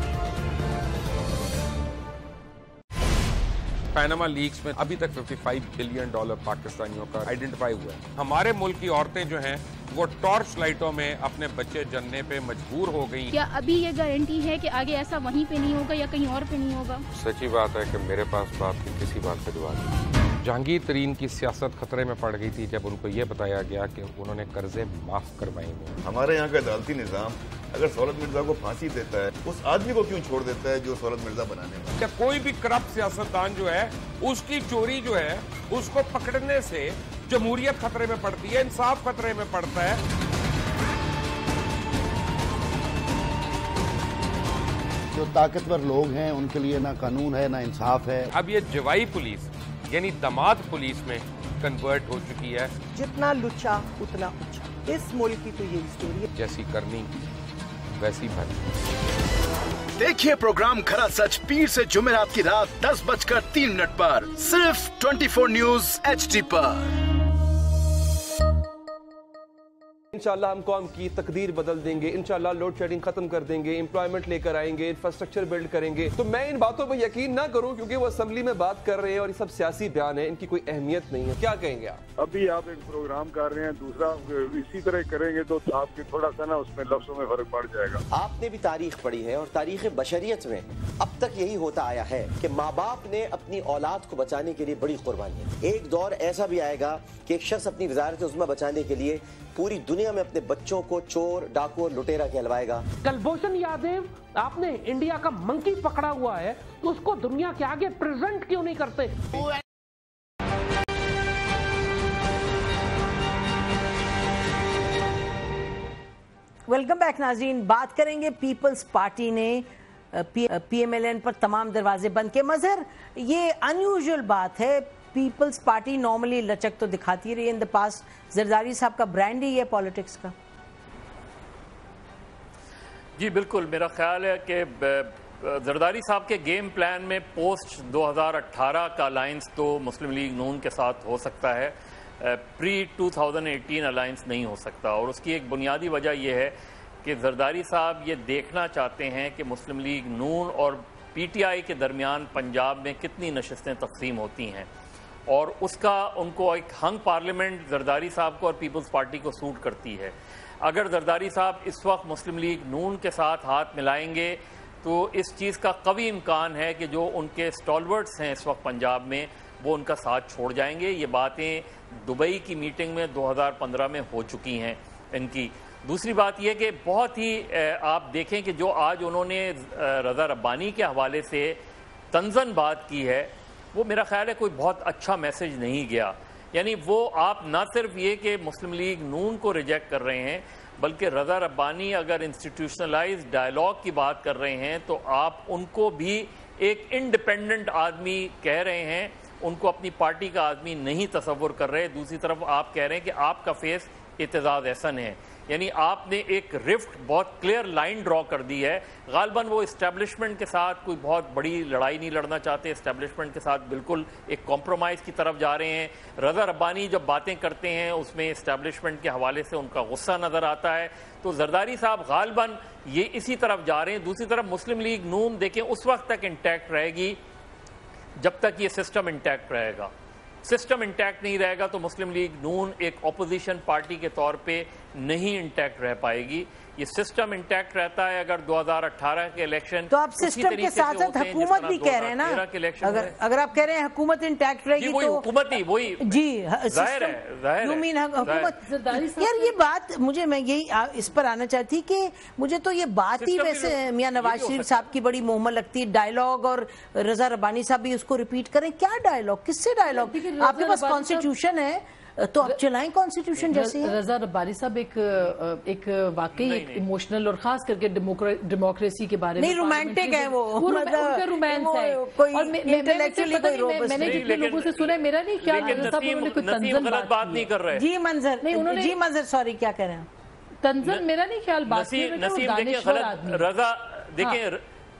پیناما لیکس میں ابھی تک پچپن بلین ڈالر پاکستانیوں کا آئیڈینٹیفائی ہوا ہے۔ ہمارے ملک کی عورتیں جو ہیں وہ ٹارچ لائٹوں میں اپنے بچے جننے پہ مجبور ہو گئی۔ کیا ابھی یہ گارنٹی ہے کہ آگے ایسا وہیں پہ نہیں ہوگا یا کہیں اور پہ نہیں ہوگا؟ سچی بات ہے کہ میرے پاس باپ کی کسی بات پہ جواب نہیں۔ جہانگیر ترین کی سیاست خطرے میں پڑ گئی تھی جب ان کو یہ بتایا گیا کہ انہوں نے قرضے معاف کروائے ہیں۔ ہمارے یہاں کا عدالتی نظام اگر سہولت مرزا کو پھانسی دیتا ہے، اس آدمی کو کیوں چھوڑ دیتا ہے جو سہولت مرزا بنانے میں؟ کیا کوئی بھی کرپٹ سیاستدان جو ہے اس کی چوری جو ہے اس کو پکڑنے سے جمہوریت خطرے میں پڑتی ہے، انصاف خطرے میں پڑتا ہے؟ جو طاقتور لوگ ہیں ان کے لیے نہ قانون ہے نہ انصاف ہے۔ اب یہ جوائی پولیس یعنی دماد پولیس میں کنورٹ ہو چکی ہے۔ جتنا لچا اتنا اچھا، اس ملک کی تو یہ اسٹوری ہے۔ جیسی کرنی ویسی بھرنی۔ دیکھیے پروگرام کھرا سچ پیر سے جمعرات کی رات دس بج کر تین منٹ پر صرف twenty four news H D پر۔ انشاءاللہ ہم قوم کی تقدیر بدل دیں گے، انشاءاللہ لوڈ شیڈنگ ختم کر دیں گے، امپلائمنٹ لے کر آئیں گے، انفراسٹرکچر بلڈ کریں گے۔ تو میں ان باتوں پہ یقین نہ کروں کیونکہ وہ اسمبلی میں بات کر رہے ہیں اور یہ سب سیاسی بیان ہے، ان کی کوئی اہمیت نہیں ہے۔ کیا کہیں گے آپ؟ ابھی آپ ایک پروگرام کر رہے ہیں، دوسرا اسی طرح کریں گے تو آپ کے تھوڑا سا نا اس میں لفظوں میں فرق پڑ جائے گا۔ آپ نے بھی تاریخ پڑھی ہے اور تاریخ بشریت میں اب تک یہی ہوتا آیا ہے کہ ماں باپ نے اپنی اولاد کو بچانے کے لیے بڑی قربانیاں۔ ایک دور ایسا بھی آئے گا کہ ایک شخص اپنی وزارت عظمیٰ بچانے کے لیے پوری دنیا میں اپنے بچوں کو چور، ڈاکو اور لٹیرا کہلوائے گا۔ کلبھوشن یادو آپ نے انڈیا کا منکی پکڑا ہوا ہے تو اس کو دنیا کے آگے پریزنٹ کیوں نہیں کرتے؟ ویلکم بیک ناظرین، بات کریں گے پیپلز پارٹی نے پی ایم ایل این پر تمام دروازے بند کیے۔ مظہر، یہ انیوژل بات ہے، پیپلز پارٹی نارملی لچک تو دکھاتی رہی ان دا پاسٹ، زرداری صاحب کا برانڈ ہی ہے پالیٹکس کا۔ جی بالکل، میرا خیال ہے کہ زرداری صاحب کے گیم پلان میں پوسٹ دو ہزار اٹھارہ کا الائنس تو مسلم لیگ نون کے ساتھ ہو سکتا ہے، pre two thousand eighteen alliance نہیں ہو سکتا، اور اس کی ایک بنیادی وجہ یہ ہے کہ زرداری صاحب یہ دیکھنا چاہتے ہیں کہ مسلم لیگ نون اور پی ٹی آئی کے درمیان پنجاب میں کتنی نشستیں تقسیم ہوتی ہیں، اور اس کا ان کو ایک ہنگ پارلیمنٹ زرداری صاحب کو اور پیپلز پارٹی کو سوٹ کرتی ہے۔ اگر زرداری صاحب اس وقت مسلم لیگ نون کے ساتھ ہاتھ ملائیں گے تو اس چیز کا قوی امکان ہے کہ جو ان کے سٹالورٹس ہیں اس وقت پنجاب میں وہ ان کا ساتھ چھوڑ جائیں گے۔ یہ باتیں دبئی کی میٹنگ میں دو ہزار پندرہ میں ہو چکی ہیں ان کی۔ دوسری بات یہ کہ بہت ہی آپ دیکھیں کہ جو آج انہوں نے رضا ربانی کے حوالے سے طنزاً بات کی ہے، وہ میرا خیال ہے کوئی بہت اچھا میسج نہیں گیا۔ یعنی وہ آپ نہ صرف یہ کہ مسلم لیگ نون کو ریجیکٹ کر رہے ہیں، بلکہ رضا ربانی اگر انسٹیٹیوشنلائز ڈائلاگ کی بات کر رہے ہیں تو آپ ان کو بھی ایک انڈیپینڈنٹ آدمی کہہ رہے ہیں، ان کو اپنی پارٹی کا آدمی نہیں تصور کر رہے۔ دوسری طرف آپ کہہ رہے ہیں کہ آپ کا فیس اعتزاز احسن ہے، یعنی آپ نے ایک رفٹ بہت کلیئر لائن ڈرا کر دی ہے۔ غالباً وہ اسٹیبلشمنٹ کے ساتھ کوئی بہت بڑی لڑائی نہیں لڑنا چاہتے، اسٹیبلشمنٹ کے ساتھ بالکل ایک کمپرومائز کی طرف جا رہے ہیں۔ رضا ربانی جب باتیں کرتے ہیں اس میں اسٹیبلشمنٹ کے حوالے سے ان کا غصہ نظر آتا ہے، تو زرداری صاحب غالباً یہ اسی طرف جا رہے ہیں۔ دوسری طرف مسلم لیگ نون دیکھیں اس وقت تک انٹیکٹ رہے گی جب تک یہ سسٹم انٹیکٹ رہے گا۔ سسٹم انٹیکٹ نہیں رہے گا تو مسلم لیگ نون ایک اپوزیشن پارٹی کے طور پہ نہیں انٹیکٹ رہ پائے گی. یہ سسٹم انٹیکٹ رہتا ہے اگر دو ہزار اٹھارہ کے الیکشن تو آپ سسٹم کے ساتھ ساتھ حکومت بھی کہہ رہے ہیں نا, اگر آپ کہہ رہے ہیں حکومت انٹیکٹ رہے گی تو حکومت ہی وہی جی ظاہر ہے یو مین حکومت. یار یہ بات مجھے میں یہی اس پر آنا چاہتی کہ مجھے تو یہ بات ہی ویسے میاں نواز شریف صاحب کی بڑی مہمل لگتی ہے. ڈائیلاگ اور رضا ربانی صاحب بھی اس کو ریپیٹ کریں. کیا ڈائیلاگ, کس سے ڈائیلاگ؟ آپ کے پاس کانسٹیٹیوشن ہے تو آپ چلائیں کانسٹیٹیوشن جیسے. رضا ربانی صاحب ایک ایک واقعی ایک ایموشنل اور خاص کر کے ڈیموکریسی کے بارے میں نہیں رومانٹک ہے وہ, ان کا رومانس ہے. اور میں نے جتنے لوگوں سے سنا ہے, میرا نہیں خیال غلط بات نہیں کر رہے. جی منظر جی منظر سوری کیا کہہ رہے ہیں تنزل, میرا نہیں خیال بات رضا دیکھیں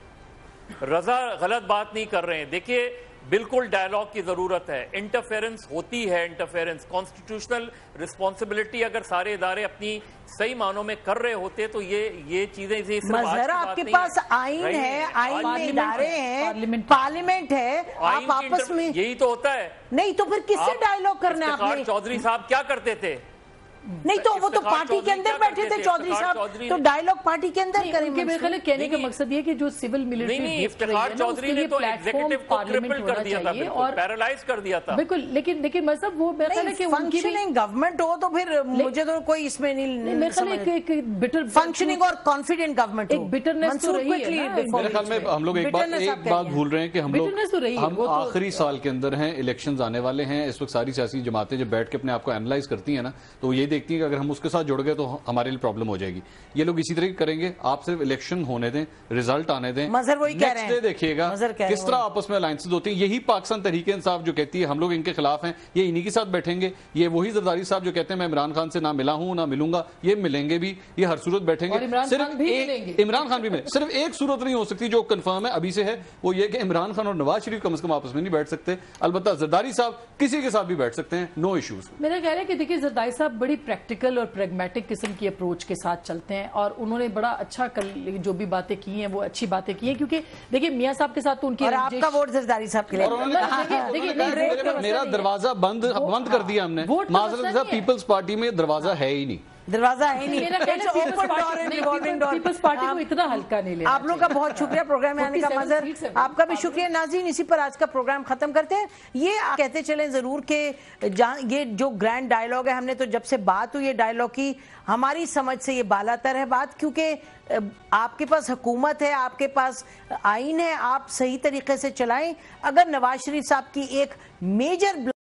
رضا غلط بات نہیں کر رہے ہیں. دیکھیے بالکل ڈائیلاگ کی ضرورت ہے, انٹرفیرنس ہوتی ہے, انٹرفیرنس کانسٹیٹیوشنل رسپانسبلٹی اگر سارے ادارے اپنی صحیح معنوں میں کر رہے ہوتے تو یہ یہ چیزیں مظہر آپ کے پاس آئین ہے, آئین میں ادارے ہیں, پارلیمنٹ ہے, آپ آپس میں یہی تو ہوتا ہے. نہیں تو پھر کس سے ڈائیلاگ کرنا ہے آپ نے؟ چودھری صاحب کیا کرتے تھے؟ نہیں تو وہ تو پارٹی کے اندر بیٹھے تھے چودھری صاحب, تو ڈائیلاگ پارٹی کے اندر کریں. میرے خیال ہے کہنے کا مقصد یہ کہ جو سول ملٹری افتخار چودھری نے تو ایگزیکٹو کو کرپل کر دیا تھا, بالکل پیرالائز کر دیا تھا. بالکل, لیکن لیکن مطلب وہ میرا خیال ہے کہ فنکشننگ گورنمنٹ ہو تو پھر مجھے تو کوئی اس میں نہیں, میرے خیال ہے ایک بٹر فنکشننگ اور کانفیڈنٹ گورنمنٹ ایک بٹرنس تو رہی ہے. میرے خیال میں ہم لوگ ایک بات ایک بات بھول رہے ہیں کہ ہم لوگ ہم آخری سال کے اندر ہیں, الیکشنز آنے والے ہیں. اس وقت ساری سیاسی جماعتیں جب بیٹھ کے اپنے آپ کو اینالائز کرتی ہیں نا تو وہ یہ دیکھتی ہیں کہ اگر ہم اس کے ساتھ جڑ گئے تو ہمارے لیے پرابلم ہو جائے گی. یہ لوگ اسی طرح کریں گے. آپ صرف الیکشن ہونے دیں, ریزلٹ آنے دیں, نیکسٹ ڈے دیکھیے گا کس طرح آپس میں الائنسز ہوتی ہیں. یہی پاکستان تحریک انصاف جو کہتی ہے ہم لوگ ان کے خلاف ہیں, یہ انہی کے ساتھ بیٹھیں گے. یہ وہی زرداری صاحب جو کہتے ہیں میں عمران خان سے نہ ملا ہوں نہ ملوں گا, یہ ملیں گے بھی, یہ ہر صورت بیٹھیں گے. صرف ایک عمران خان بھی ملیں, صرف ایک صورت نہیں ہو سکتی جو کنفرم ہے ابھی سے ہے, وہ یہ کہ عمران خان اور نواز شریف کم از کم آپس میں نہیں بیٹھ سکتے. البتہ زرداری صاحب کسی کے ساتھ بھی بیٹھ سکتے ہیں, نو ایشوز. میرا خیال ہے کہ دیکھیے زرداری صاحب بڑی پریکٹیکل اور پریگمیٹک قسم کی اپروچ کے ساتھ چلتے ہیں اور انہوں نے بڑا اچھا جو بھی باتیں کی ہیں وہ اچھی باتیں کی ہیں, کیونکہ دیکھیے میاں صاحب کے ساتھ تو ان کی, اور آپ کا ووٹ زرداری صاحب کے لیے میرا دروازہ بند بند کر دیا ہم نے. معذرت صاحب پیپلز پارٹی میں دروازہ ہے ہی نہیں, دروازہ ہے نہیں. پیپلز پارٹی کو اتنا ہلکا نہیں لینا. آپ لوگ کا بہت شکریہ پروگرام میں آنے کا. مظہر آپ کا بھی شکریہ. ناظرین اسی پر آج کا پروگرام ختم کرتے ہیں. یہ کہتے چلیں ضرور کہ یہ جو گرینڈ ڈائیلاگ ہے, ہم نے تو جب سے بات ہوئی ہے ڈائیلاگ کی, ہماری سمجھ سے یہ بالا تر ہے بات, کیونکہ آپ کے پاس حکومت ہے, آپ کے پاس آئین ہے, آپ صحیح طریقے سے چلائیں. اگر نواز شریف صاحب کی ایک میجر